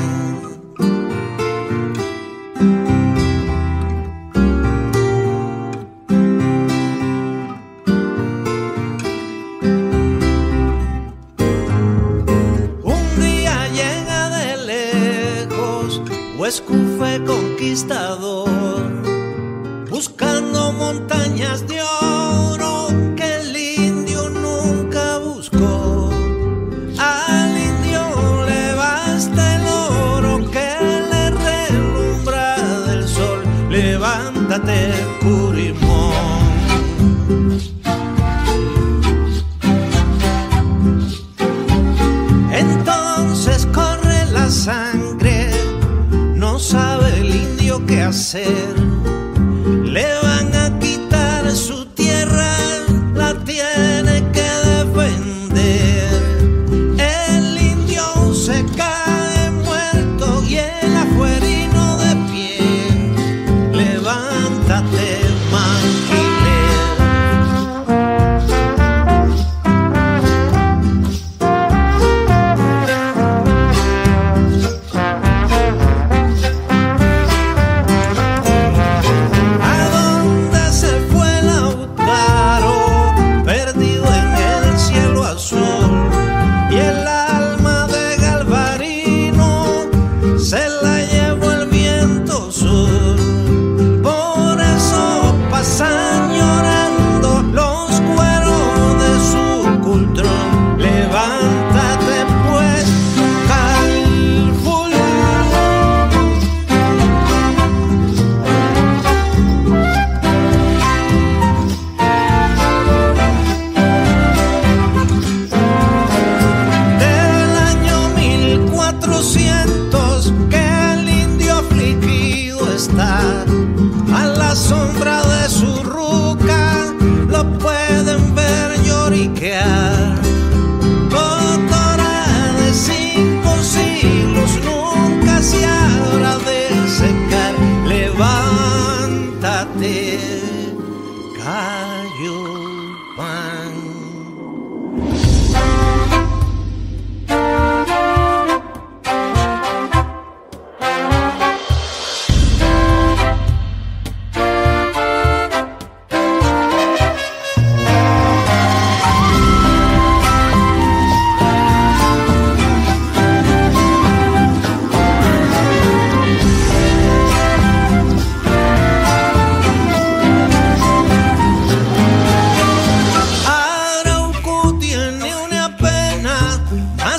Escufe conquistador, buscando montañas de oro que el indio nunca buscó. Al indio le basta el oro que le relumbra del sol. Levántate, Curimón. Entonces corre la sangre, no sabe el indio qué hacer. Le van a quitar su tierra, la tiene que defender. El indio se cae muerto y el afuerino de pie. Levántate,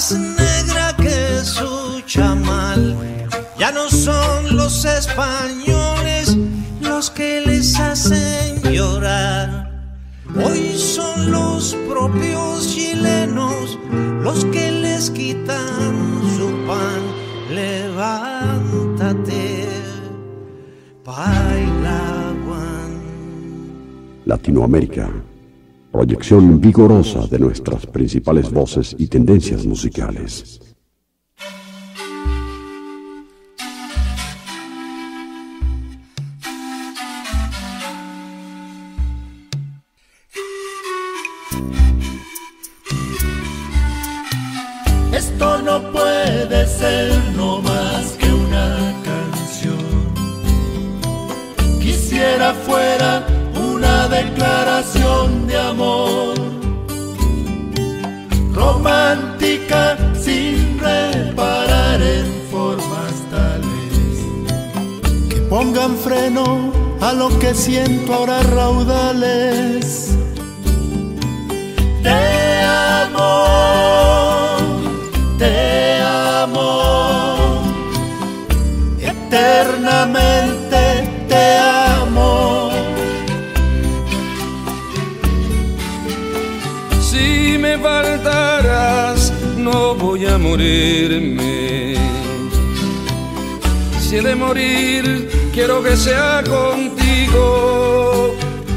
más negra que su chamal. Ya no son los españoles los que les hacen llorar. Hoy son los propios chilenos los que les quitan su pan. Levántate, Pailahuan.
Latinoamérica. Proyección vigorosa de nuestras principales voces y tendencias musicales.
Esto no puede ser no más que una canción. Quisiera fuera una declaración de amor, romántica sin reparar en formas tales que pongan freno a lo que siento ahora raudales. Te amo, te amo, eternamente te amo.
Si me faltaras, no voy a morirme. Si he de morir, quiero que sea contigo.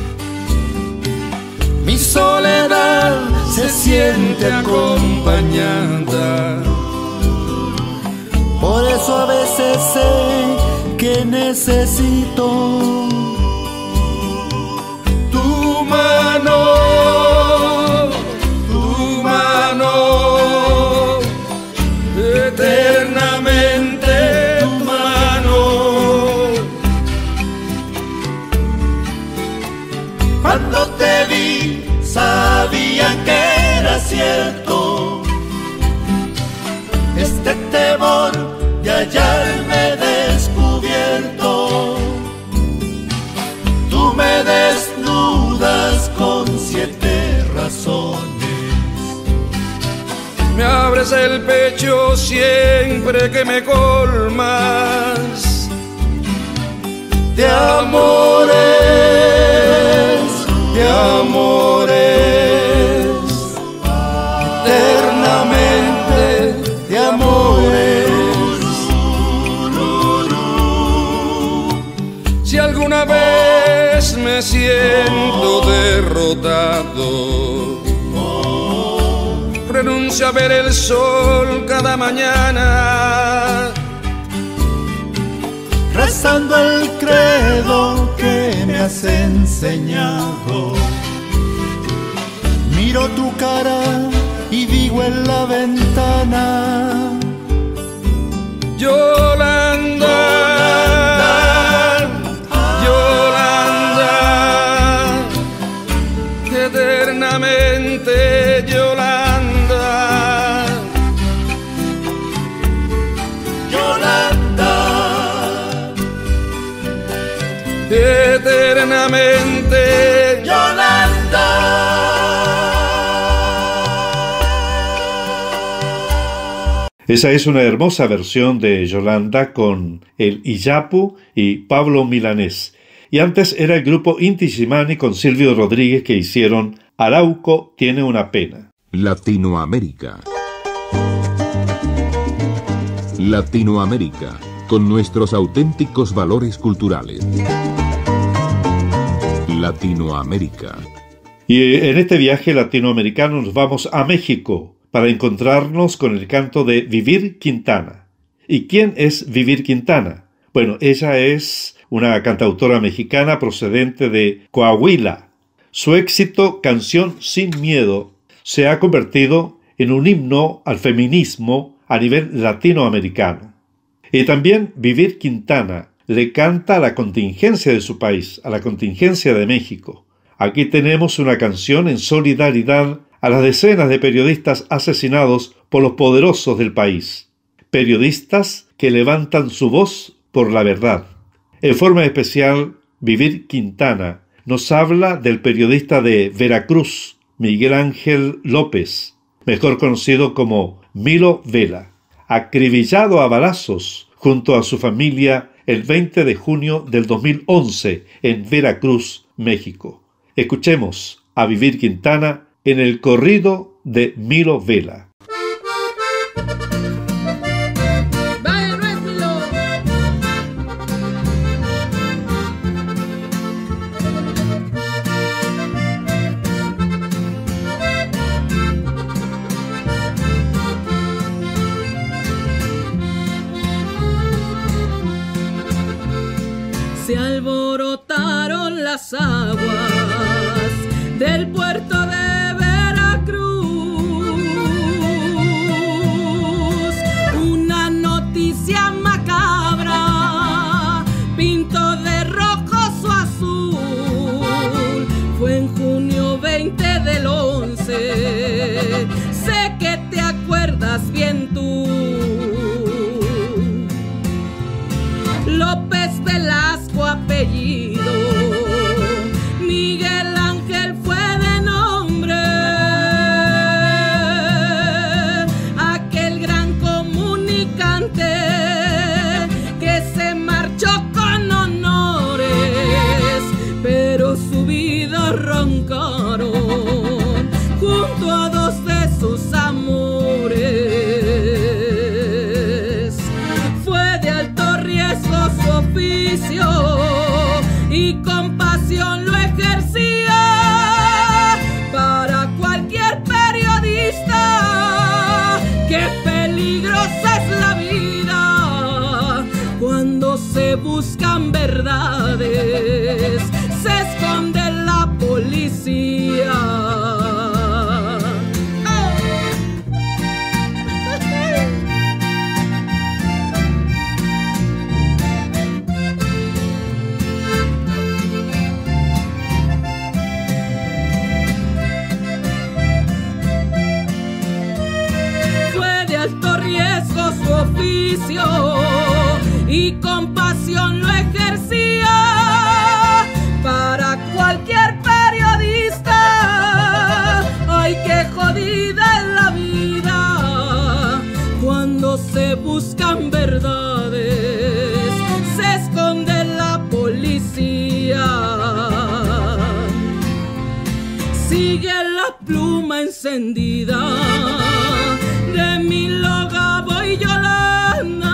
Mi soledad se siente acompañada.
Por eso a veces sé que necesito tu mano, tu mano, eternamente tu mano. Cuando te vi sabía que era cierto este temor de hallarme descubierto. Tú me desnudas con siete razones.
Me abres el pecho siempre que me colmas
de amores, de amores, eternamente de amores.
Si alguna vez me siento derrotado, renuncio a ver el sol cada mañana,
rezando el credo que me has enseñado. Miro tu cara y digo en la ventana:
Yolanda, Yolanda, eternamente Yolanda,
Yolanda,
eternamente
Yolanda.
Esa es una hermosa versión de Yolanda con el Iyapu y Pablo Milanés. Y antes era el grupo Inti Illimani con Silvio Rodríguez que hicieron Arauco tiene una pena.
Latinoamérica. Latinoamérica, con nuestros auténticos valores culturales. Latinoamérica.
Y en este viaje latinoamericano nos vamos a México para encontrarnos con el canto de Vivir Quintana. ¿Y quién es Vivir Quintana? Bueno, ella es una cantautora mexicana procedente de Coahuila. Su éxito, Canción sin Miedo, se ha convertido en un himno al feminismo a nivel latinoamericano. Y también Vivir Quintana le canta a la contingencia de su país, a la contingencia de México. Aquí tenemos una canción en solidaridad a las decenas de periodistas asesinados por los poderosos del país. Periodistas que levantan su voz por la verdad. En forma especial, Vivir Quintana nos habla del periodista de Veracruz, Miguel Ángel López, mejor conocido como Milo Vela, acribillado a balazos junto a su familia el veinte de junio del dos mil once en Veracruz, México. Escuchemos a Vivir Quintana en el corrido de Milo Vela.
Se alborotaron las aguas del puerto de Veracruz. Una noticia macabra pintó de rojo su azul. Fue en junio veinte del once. Sé que te acuerdas bien tú. López Velasco apellido, Miguel Ángel fue de nombre, aquel gran comunicante que se marchó con honores, pero su vida arrancaron junto a dos de sus amores. Fue de alto riesgo su oficio y con pasión lo ejercía. Para cualquier periodista, qué peligrosa es la vida. Cuando se buscan verdades, se esconde la policía. Su oficio y con pasión lo ejercía. Para cualquier periodista, ay, qué jodida es la vida. Cuando se buscan verdades, se esconde la policía. Sigue la pluma encendida de Milo Gabo y Yolanda.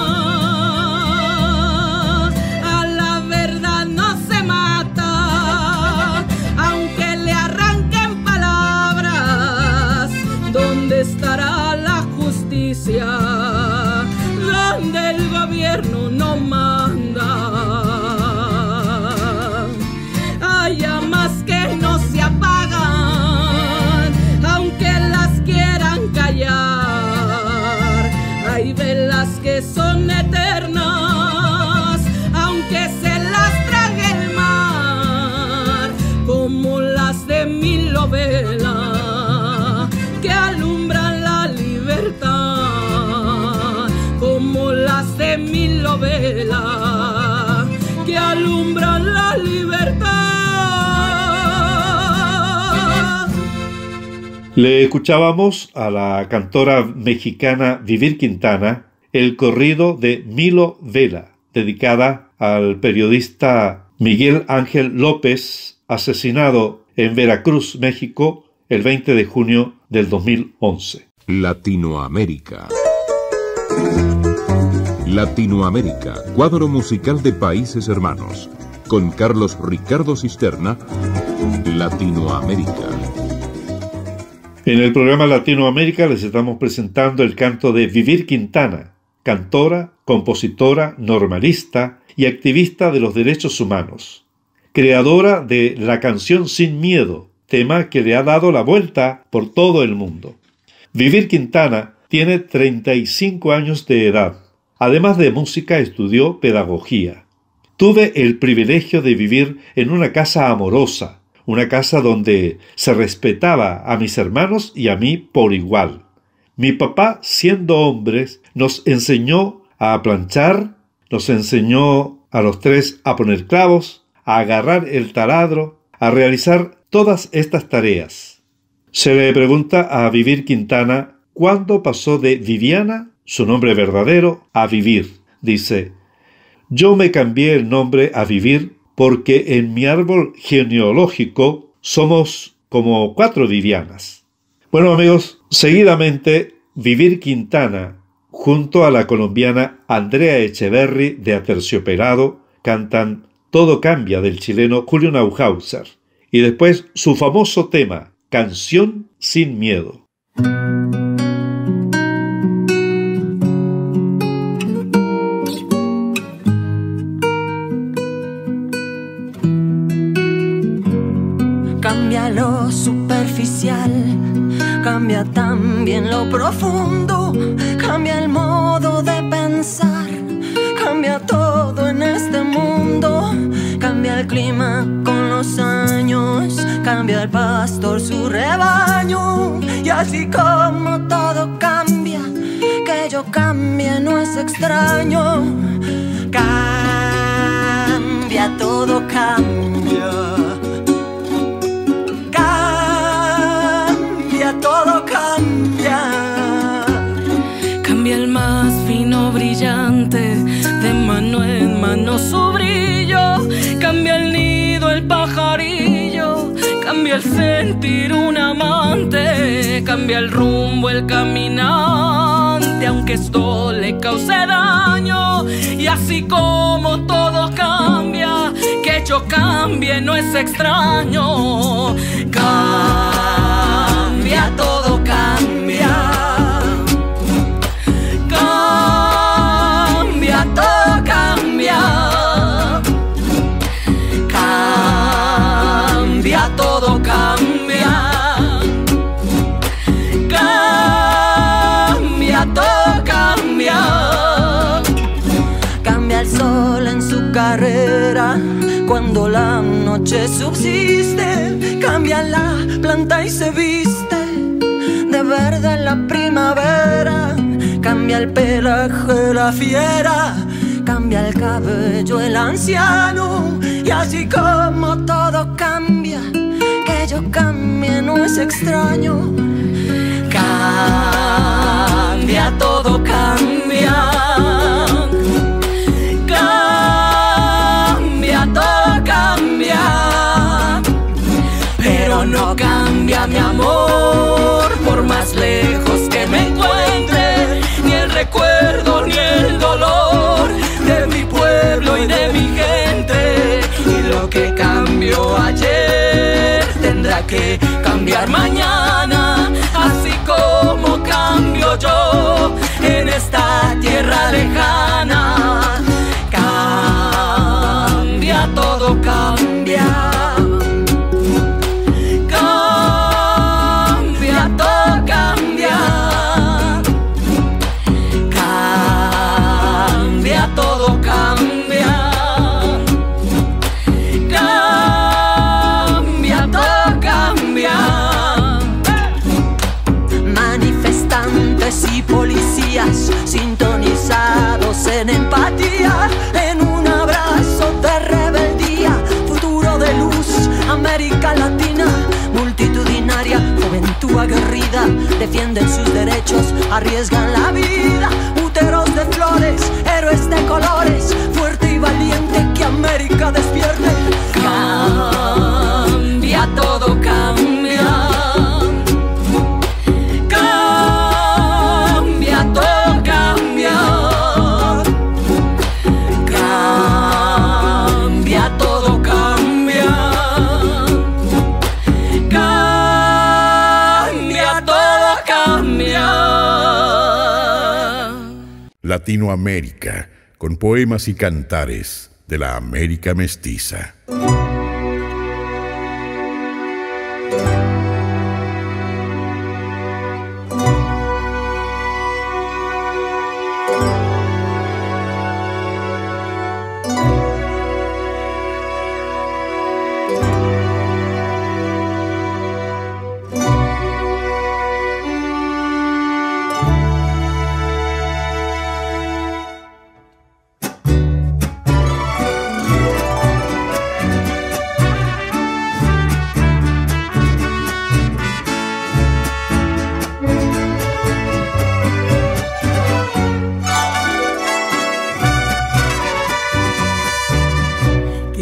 A la verdad no se mata, aunque le arranquen palabras. ¿Dónde estará la justicia? Donde el gobierno no manda. Hay llamas que no se apagan, aunque las quieran callar. Hay velas que son eternas, aunque se las trague el mar, como las de Milo Vela, que alumbran la libertad, como las de Milo Vela, que alumbran la libertad.
Le escuchábamos a la cantora mexicana Vivir Quintana el corrido de Milo Vela, dedicada al periodista Miguel Ángel López, asesinado en Veracruz, México, el veinte de junio del dos mil once.
Latinoamérica. Latinoamérica, cuadro musical de países hermanos. Con Carlos Ricardo Cisterna, Latinoamérica.
En el programa Latinoamérica les estamos presentando el canto de Vivir Quintana, cantora, compositora, normalista y activista de los derechos humanos. Creadora de La Canción Sin Miedo, tema que le ha dado la vuelta por todo el mundo. Vivir Quintana tiene treinta y cinco años de edad. Además de música, estudió pedagogía. Tuve el privilegio de vivir en una casa amorosa, una casa donde se respetaba a mis hermanos y a mí por igual. Mi papá, siendo hombres, nos enseñó a planchar, nos enseñó a los tres a poner clavos, a agarrar el taladro, a realizar todas estas tareas. Se le pregunta a Vivir Quintana cuándo pasó de Viviana, su nombre verdadero, a Vivir. Dice: yo me cambié el nombre a Vivir porque en mi árbol genealógico somos como cuatro Vivianas. Bueno, amigos, seguidamente Vivir Quintana junto a la colombiana Andrea Echeverry de Aterciopelado cantan Todo cambia del chileno Julio Neuhauser y después su famoso tema Canción sin miedo.
Cambia lo superficial, cambia también lo profundo, cambia el modo de pensar, cambia todo en este mundo, cambia el clima con los años, cambia el pastor su rebaño, y así como todo cambia, que yo cambie no es extraño. Cambia, todo cambia. Todo cambia.
Cambia el más fino brillante, de mano en mano su brillo. Cambia el nido, el pajarillo. Cambia el sentir un amante. Cambia el rumbo, el caminante, aunque esto le cause daño. Y así como todo cambia, que yo cambie no es extraño. Cambia, todo cambia. Cambia, todo cambia. Cambia, todo cambia. Cambia, todo cambia. Cambia el sol en su carrera cuando la noche subsiste. Cambia la planta y se viste de verde en la primavera. Cambia el pelaje la fiera, cambia el cabello el anciano. Y así como todo cambia, que yo cambie no es extraño. Cambia, todo cambia. Cambia, todo cambia. Pero no cambia mi amor, por más lejos que me encuentre, ni el recuerdo ni el dolor de mi pueblo y de mi gente. Y lo que cambió ayer tendrá que cambiar mañana, así como cambio yo en esta tierra lejana. Cambia, todo cambia. Y policías sintonizados en empatía, en un abrazo de rebeldía, futuro de luz, América Latina multitudinaria, juventud aguerrida, defienden sus derechos, arriesgan la vida, úteros de flores, héroes de colores, fuerte y valiente, que América despierte. Cambia, todo cambia.
Latinoamérica, con poemas y cantares de la América mestiza.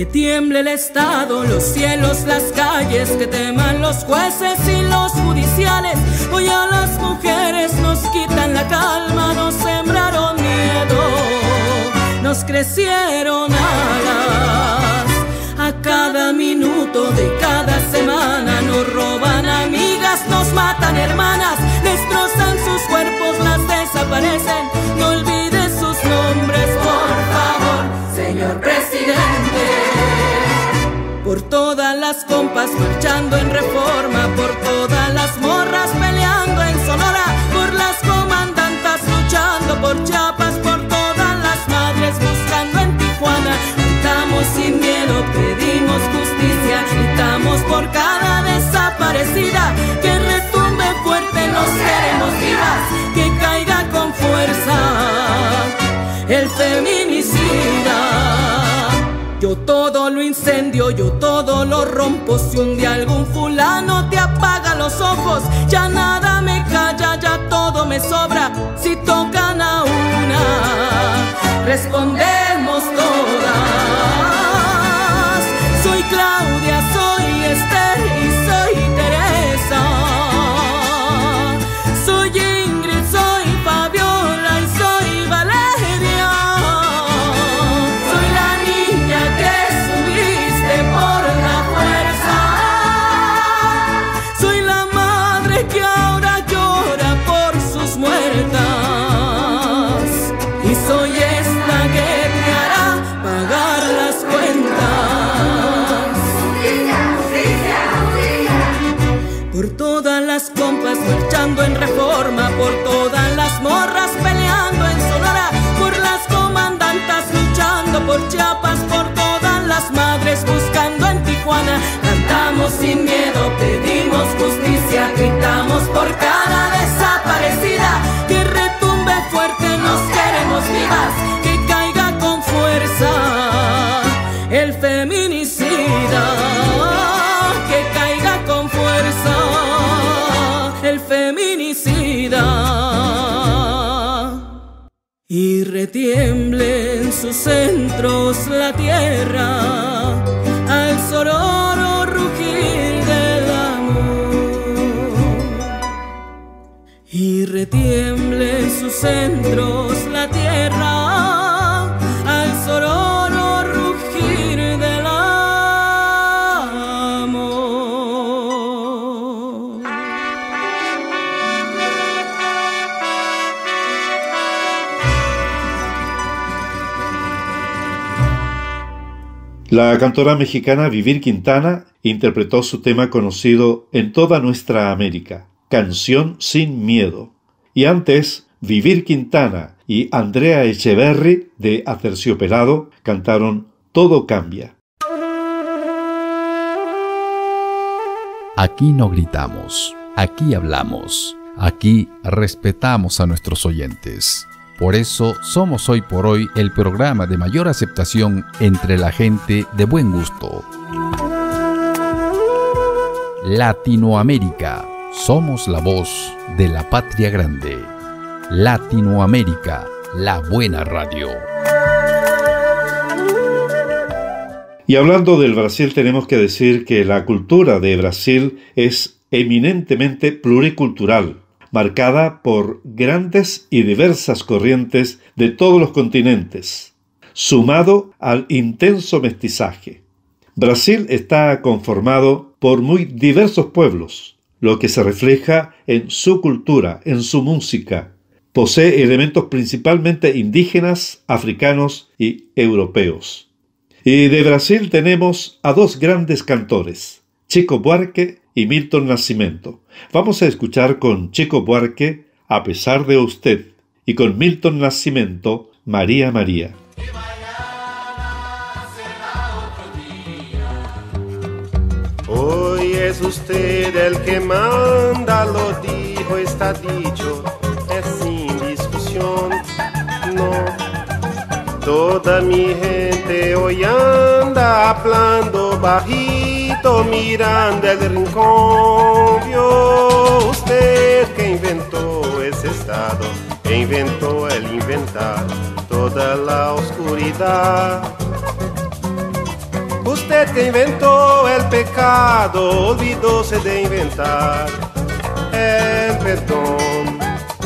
que tiemble el Estado, los cielos, las calles, que teman los jueces y los judiciales. Hoy a las mujeres nos quitan la calma, nos sembraron miedo, nos crecieron alas. A cada minuto de cada semana nos roban amigas, nos matan hermanas, destrozan sus cuerpos, las desaparecen. No olvides sus nombres, por favor, señor presidente. Por todas las compas marchando en Reforma, por todas las morras peleando en Sonora, por las comandantas luchando por Chiapas, por todas las madres buscando en Tijuana. Gritamos sin miedo, pedimos justicia, gritamos por cada desaparecida. Que retumbe fuerte, nos queremos vivas, que caiga con fuerza el feminicida. Yo todo lo incendio, yo todo lo rompo. Si un día algún fulano te apaga los ojos, ya nada me calla, ya todo me sobra. Si tocan a una, respondemos todas. Soy Claudia, soy Esther y soy Teresa. Soy Ingrid, soy Fabiola y soy Valeria. Soy la niña que subiste por la fuerza. Soy la madre que ahora llora por sus muertas. Y soy esta que te hará pagar las cuentas. Por todas las compas marchando en Reforma, por todas las morras peleando en Sonora, por las comandantas luchando por Chiapas, por todas las madres buscando en Tijuana. Cantamos sin miedo, pedimos justicia, gritamos por cada desaparecida. Que retumbe fuerte, nos queremos vivas, que caiga con fuerza el feminicida. Que caiga con fuerza el feminicida. Y retiemble en sus centros la tierra al sonoro rugir del amor. Y retiemble en sus centros la tierra al sonoro rugir del amor.
La cantora mexicana Vivir Quintana interpretó su tema conocido en toda nuestra América, Canción sin Miedo. Y antes, Vivir Quintana y Andrea Echeverry de Aterciopelado cantaron Todo Cambia.
Aquí no gritamos, aquí hablamos, aquí respetamos a nuestros oyentes. Por eso somos hoy por hoy el programa de mayor aceptación entre la gente de buen gusto. Latinoamérica, somos la voz de la patria grande. Latinoamérica, la buena radio.
Y hablando del Brasil, tenemos que decir que la cultura de Brasil es eminentemente pluricultural, marcada por grandes y diversas corrientes de todos los continentes, sumado al intenso mestizaje. Brasil está conformado por muy diversos pueblos, lo que se refleja en su cultura, en su música. Posee elementos principalmente indígenas, africanos y europeos. Y de Brasil tenemos a dos grandes cantores, Chico Buarque y Milton Nascimento. Vamos a escuchar con Chico Buarque, A pesar de usted, y con Milton Nascimento, María María.
Hoy es usted el que manda, lo dijo, está dicho, es sin discusión, no. Toda mi gente hoy anda hablando bajito, mirando el rincón. Vio usted que inventó ese estado, que inventó el inventar toda la oscuridad. Usted que inventó el pecado, olvidóse de inventar el perdón.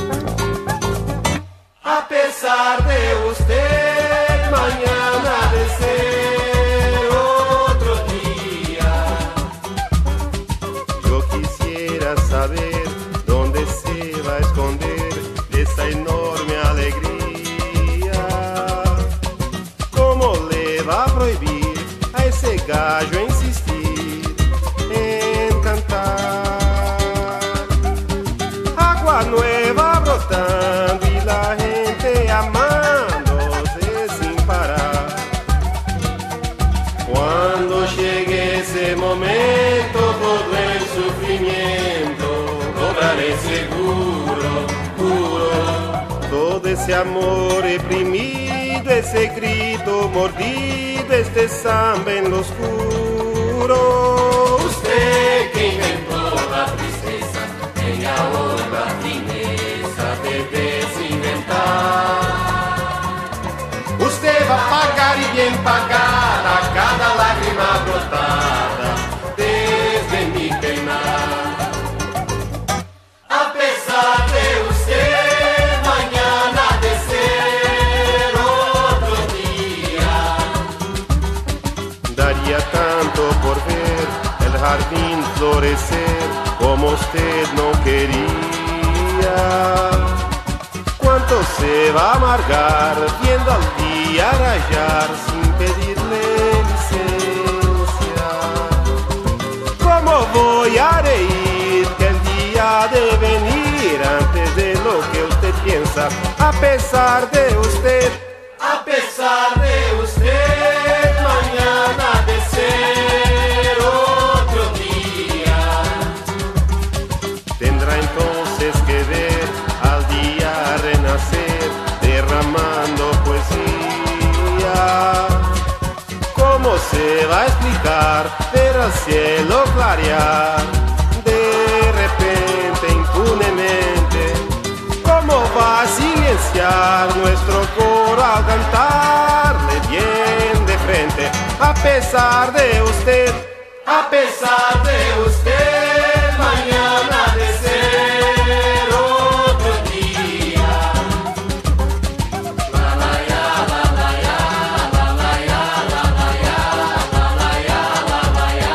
A pesar de usted, mañana ha de ser otro día. Yo quisiera saber dónde se va a esconder esa enorme alegría. ¿Cómo le va a prohibir a ese gallo insistir en cantar? Agua nueva brotando y la gente amándose sin parar. Cuando llegue ese momento, todo el sufrimiento cobraré seguro, juro. Todo ese amor reprimido, ese grito mordido, este samba en lo oscuro. Usted que inventó la tristeza, tenga ahora la fineza de desinventar. Usted va a pagar y bien pagada cada lágrima brotada desde mi penar. A pesar de usted, mañana ha de ser otro día. Daría tanto por ver el jardín florecer como usted no quería. Cuánto se va a amargar viendo al día rayar sin pedirle licencia. ¿Cómo voy a reír que el día ha de venir antes de lo que usted piensa? A pesar de usted, a pesar de usted, mañana ha de ser otro día. Tendrá entonces que ver al día renacer derramando poesía. ¿Cómo se va a explicar ver al cielo clarear de repente, impunemente? ¿Cómo va a silenciar nuestro coro al cantarle bien de frente? A pesar de usted, a pesar de usted, mañana ha de ser otro día. La la ya, la la ya, la la ya, la la ya, la la ya, la la ya,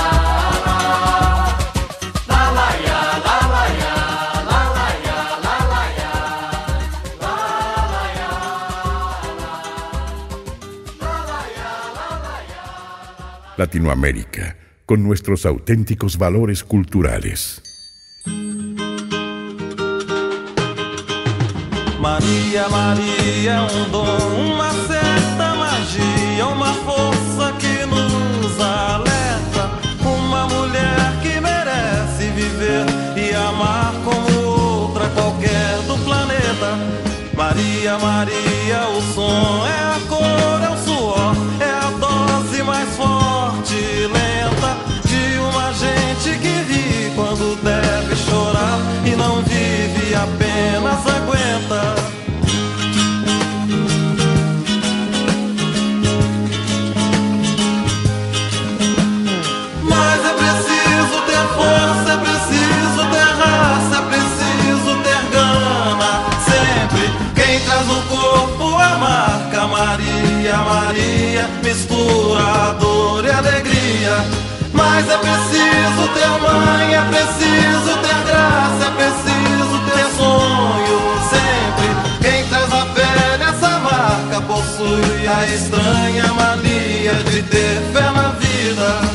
la la ya, la la ya, la la ya, la la ya, la la ya,
Latinoamérica, con nuestros auténticos valores culturales.
Maria, Maria é um dom, uma certa magia, uma força que nos alerta. Uma mulher que merece viver e amar como outra qualquer do planeta. Maria, Maria, o som é a cor, é o suor, é a dose mais forte e lenta de uma gente que ri quando deve chorar e não vive, apenas aguenta. Mas é preciso ter força, é preciso ter raça, é preciso ter gana. Sempre quem traz no corpo a marca Maria, Maria, mistura dor e alegria. Mas é preciso ter mãe, é preciso ter graça, é preciso ter sonho. Sempre quem traz a pele essa marca possui a estranha mania de ter fé na vida.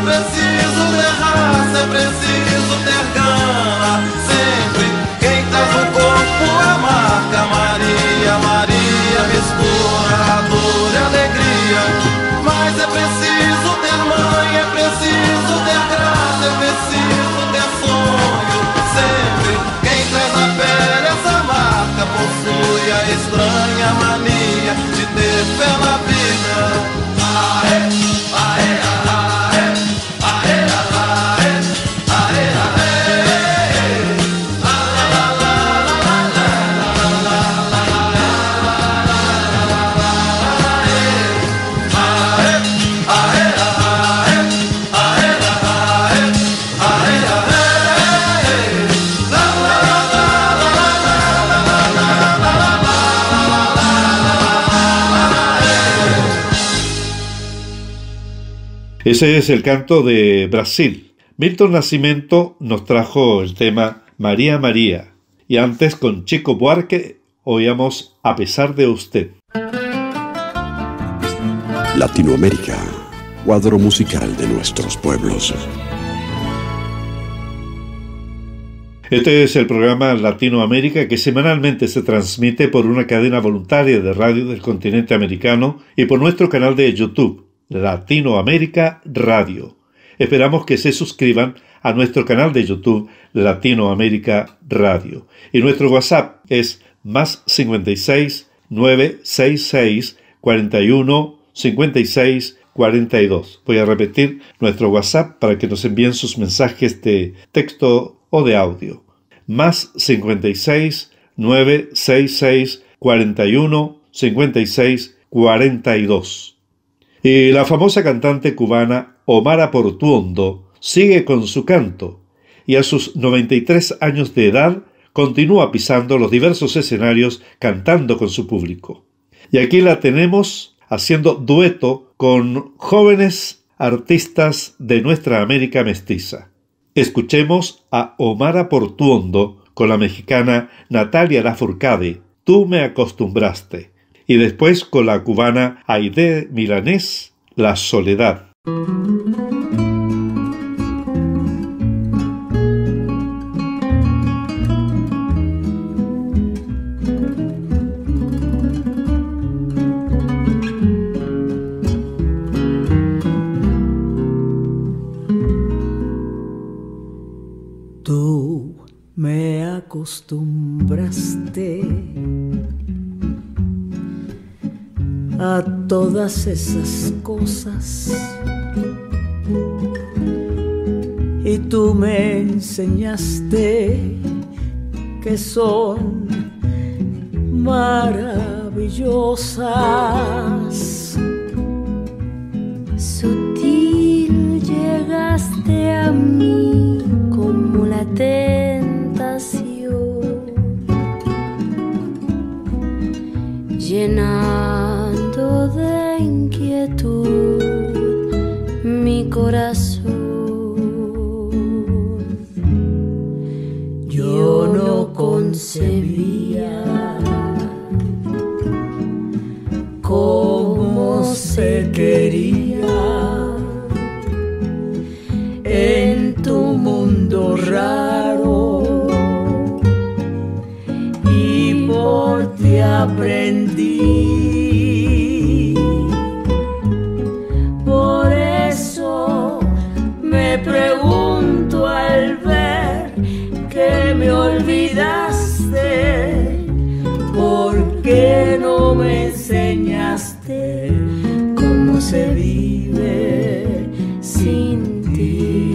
preciso ter raça, é preciso ter gana. Sempre quem traz o corpo é marca. Maria, Maria, mistura dor e alegria. Mas é preciso ter mãe, é preciso ter graça, é preciso ter sonho. Sempre quem traz na pele essa marca possui a estranha mania de ter fé na vida. Aê, aê, aê, aê, aê, aê, aê, la la la la la la la
Ese es el canto de Brasil. Milton Nascimento nos trajo el tema María María. Y antes con Chico Buarque oíamos A pesar de usted.
Latinoamérica, cuadro musical de nuestros pueblos.
Este es el programa Latinoamérica que semanalmente se transmite por una cadena voluntaria de radio del continente americano y por nuestro canal de YouTube, Latinoamérica Radio. Esperamos que se suscriban a nuestro canal de YouTube Latinoamérica Radio. Y nuestro WhatsApp es más cincuenta y seis, novecientos sesenta y seis, cuarenta y uno, cincuenta y seis, cuarenta y dos. Voy a repetir nuestro WhatsApp para que nos envíen sus mensajes de texto o de audio. Más cincuenta y seis, novecientos sesenta y seis, cuarenta y uno, cincuenta y seis, cuarenta y dos. Y la famosa cantante cubana Omara Portuondo sigue con su canto y a sus noventa y tres años de edad continúa pisando los diversos escenarios cantando con su público. Y aquí la tenemos haciendo dueto con jóvenes artistas de nuestra América mestiza. Escuchemos a Omara Portuondo con la mexicana Natalia Lafourcade, Tú me acostumbraste. Y después con la cubana Aide Milanés, La Soledad.
Tú me acostumbraste a todas esas cosas y tú me enseñaste que son maravillosas.
Sutil llegaste a mí como la tentación, llenando de inquietud mi corazón. Yo no concebía cómo se quería en tu mundo raro, y por ti aprendí. Por eso me pregunto al ver que me olvidaste, ¿por qué no me enseñaste cómo se vive sin ti?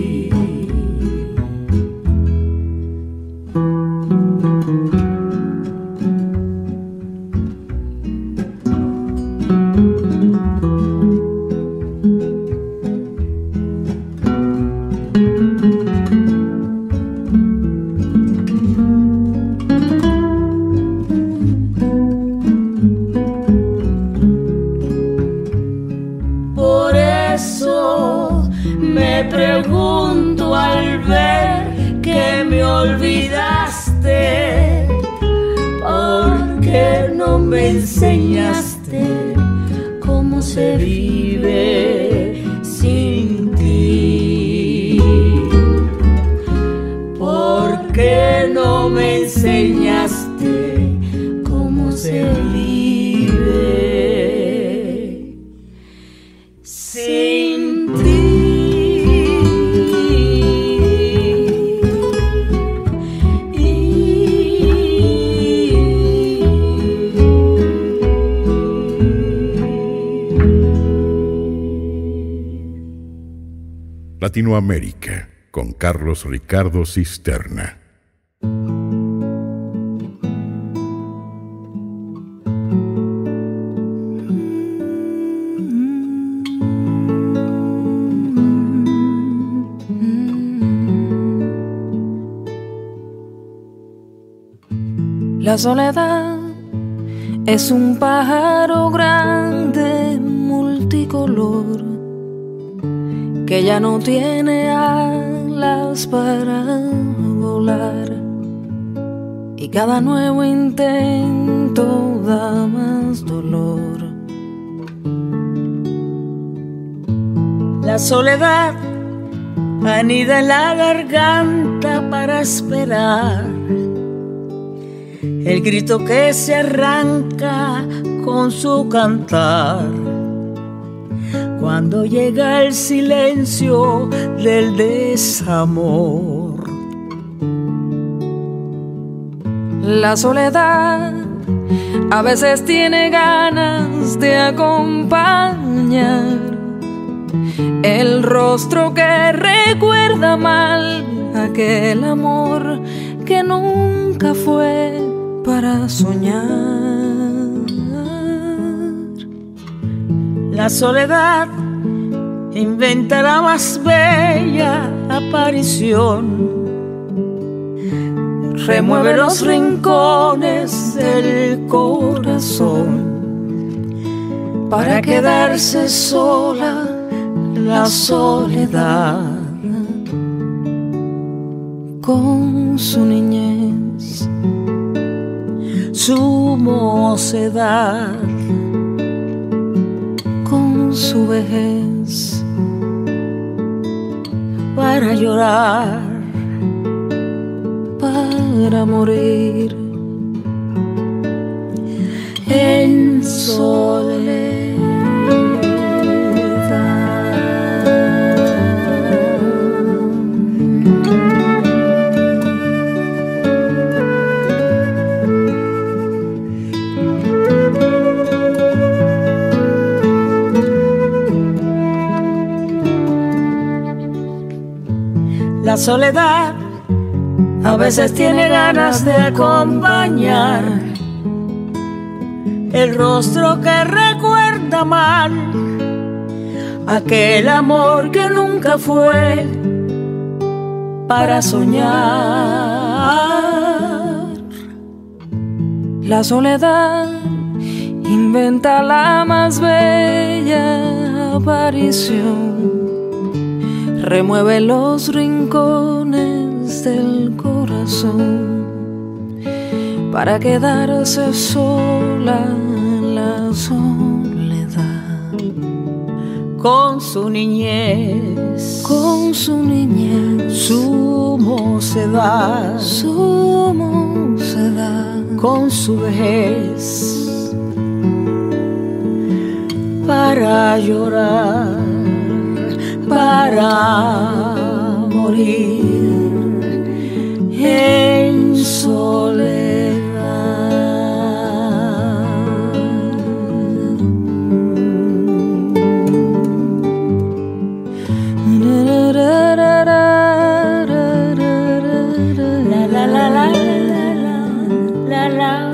Pregunto al ver que me olvidaste, ¿por qué no me enseñaste cómo se vive sin ti?
Latinoamérica, con Carlos Ricardo Cisterna.
La soledad es un pájaro grande, multicolor, que ya no tiene alas para volar, y cada nuevo intento da más dolor.
La soledad anida en la garganta para esperar el grito que se arranca con su cantar cuando llega el silencio del desamor.
La soledad a veces tiene ganas de acompañar el rostro que recuerda mal aquel amor que nunca fue para soñar.
La soledad inventa la más bella aparición, remueve los rincones del corazón para quedarse sola la soledad
con su niñez,
su mocedad,
con su vejez,
para llorar,
para morir
en soledad. La soledad a veces tiene ganas de acompañar el rostro que recuerda mal aquel amor que nunca fue para soñar.
La soledad inventa la más bella aparición, remueve los rincones del corazón para quedarse sola en la soledad
con su niñez,
con su niñez,
su mocedad,
su mocedad,
con su vejez, para llorar, para morir en soledad. La la la la la la la.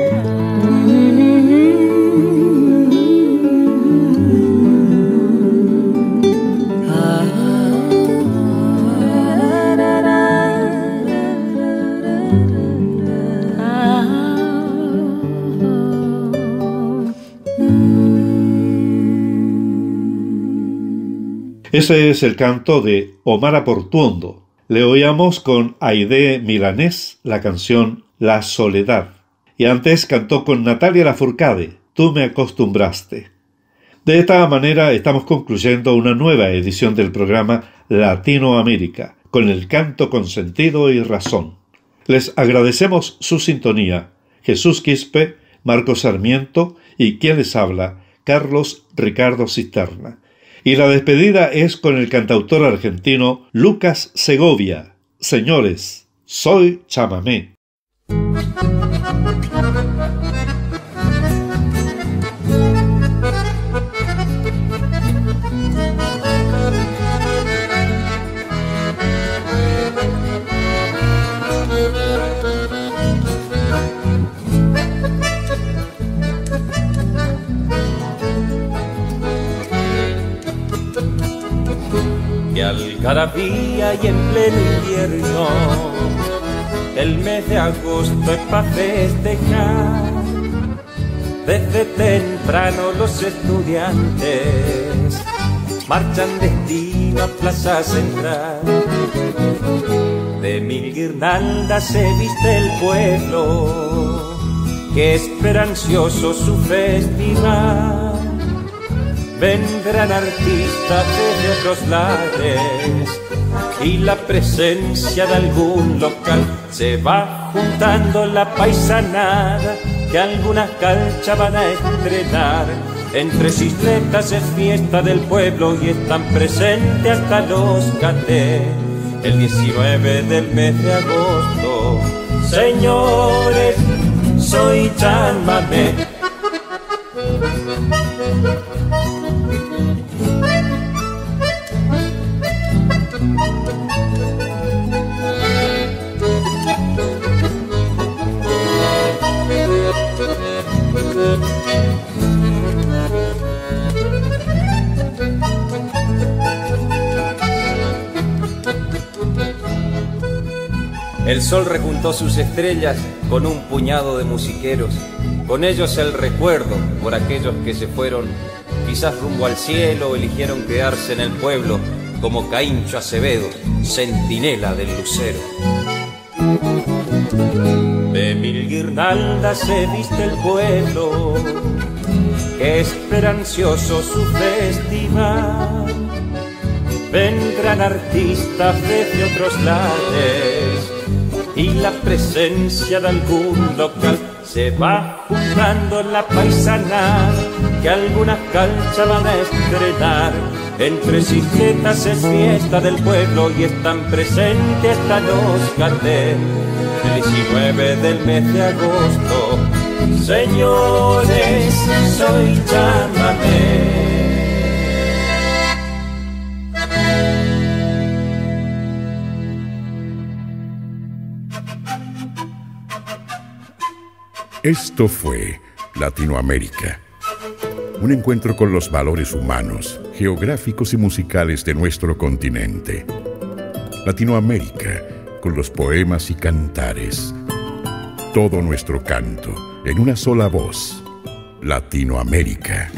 Ese es el canto de Omar Aportuondo. Le oíamos con Aide Milanés la canción La Soledad. Y antes cantó con Natalia Lafourcade, Tú me acostumbraste. De esta manera estamos concluyendo una nueva edición del programa Latinoamérica, con el canto con sentido y razón. Les agradecemos su sintonía. Jesús Quispe, Marcos Sarmiento y quien les habla, Carlos Ricardo Cisterna. Y la despedida es con el cantautor argentino Lucas Segovia. Señores, soy chamamé.
que algarabía y en pleno invierno. El mes de agosto es pa' festejar. Desde temprano los estudiantes marchan destino a Plaza Central. De mil guirnaldas se viste el pueblo, que espera ansioso su festival. Vendrán artistas desde otros lares y la presencia de algún local. Se va juntando la paisanada que algunas calchas van a estrenar. Entre cisletas es fiesta del pueblo y están presentes hasta los catés. El diecinueve del mes de agosto, señores, soy chamamé. El sol rejuntó sus estrellas con un puñado de musiqueros, con ellos el recuerdo por aquellos que se fueron, quizás rumbo al cielo, eligieron quedarse en el pueblo, como Caíncho Acevedo, centinela del lucero. De mil guirnaldas se viste el pueblo, que espera ansioso su festival. Vendrán artistas desde otros lares y la presencia de algún local. Se va juntando la paisanada que algunas calchas van a estrenar. Entre cisletas es fiesta del pueblo y están presentes hasta los catés. El diecinueve del mes de agosto, señores, soy chamamé.
Esto fue Latinoamérica, un encuentro con los valores humanos, geográficos y musicales de nuestro continente. Latinoamérica, con los poemas y cantares, todo nuestro canto en una sola voz. Latinoamérica.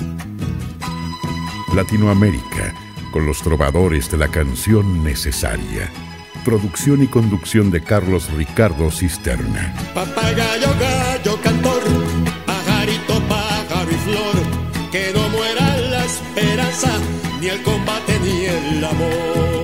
Latinoamérica, con los trovadores de la canción necesaria. Producción y conducción de Carlos Ricardo Cisterna.
Papagayo, gallo, cantor, pajarito, pájaro y flor, que no muera la esperanza, ni el combate ni el amor.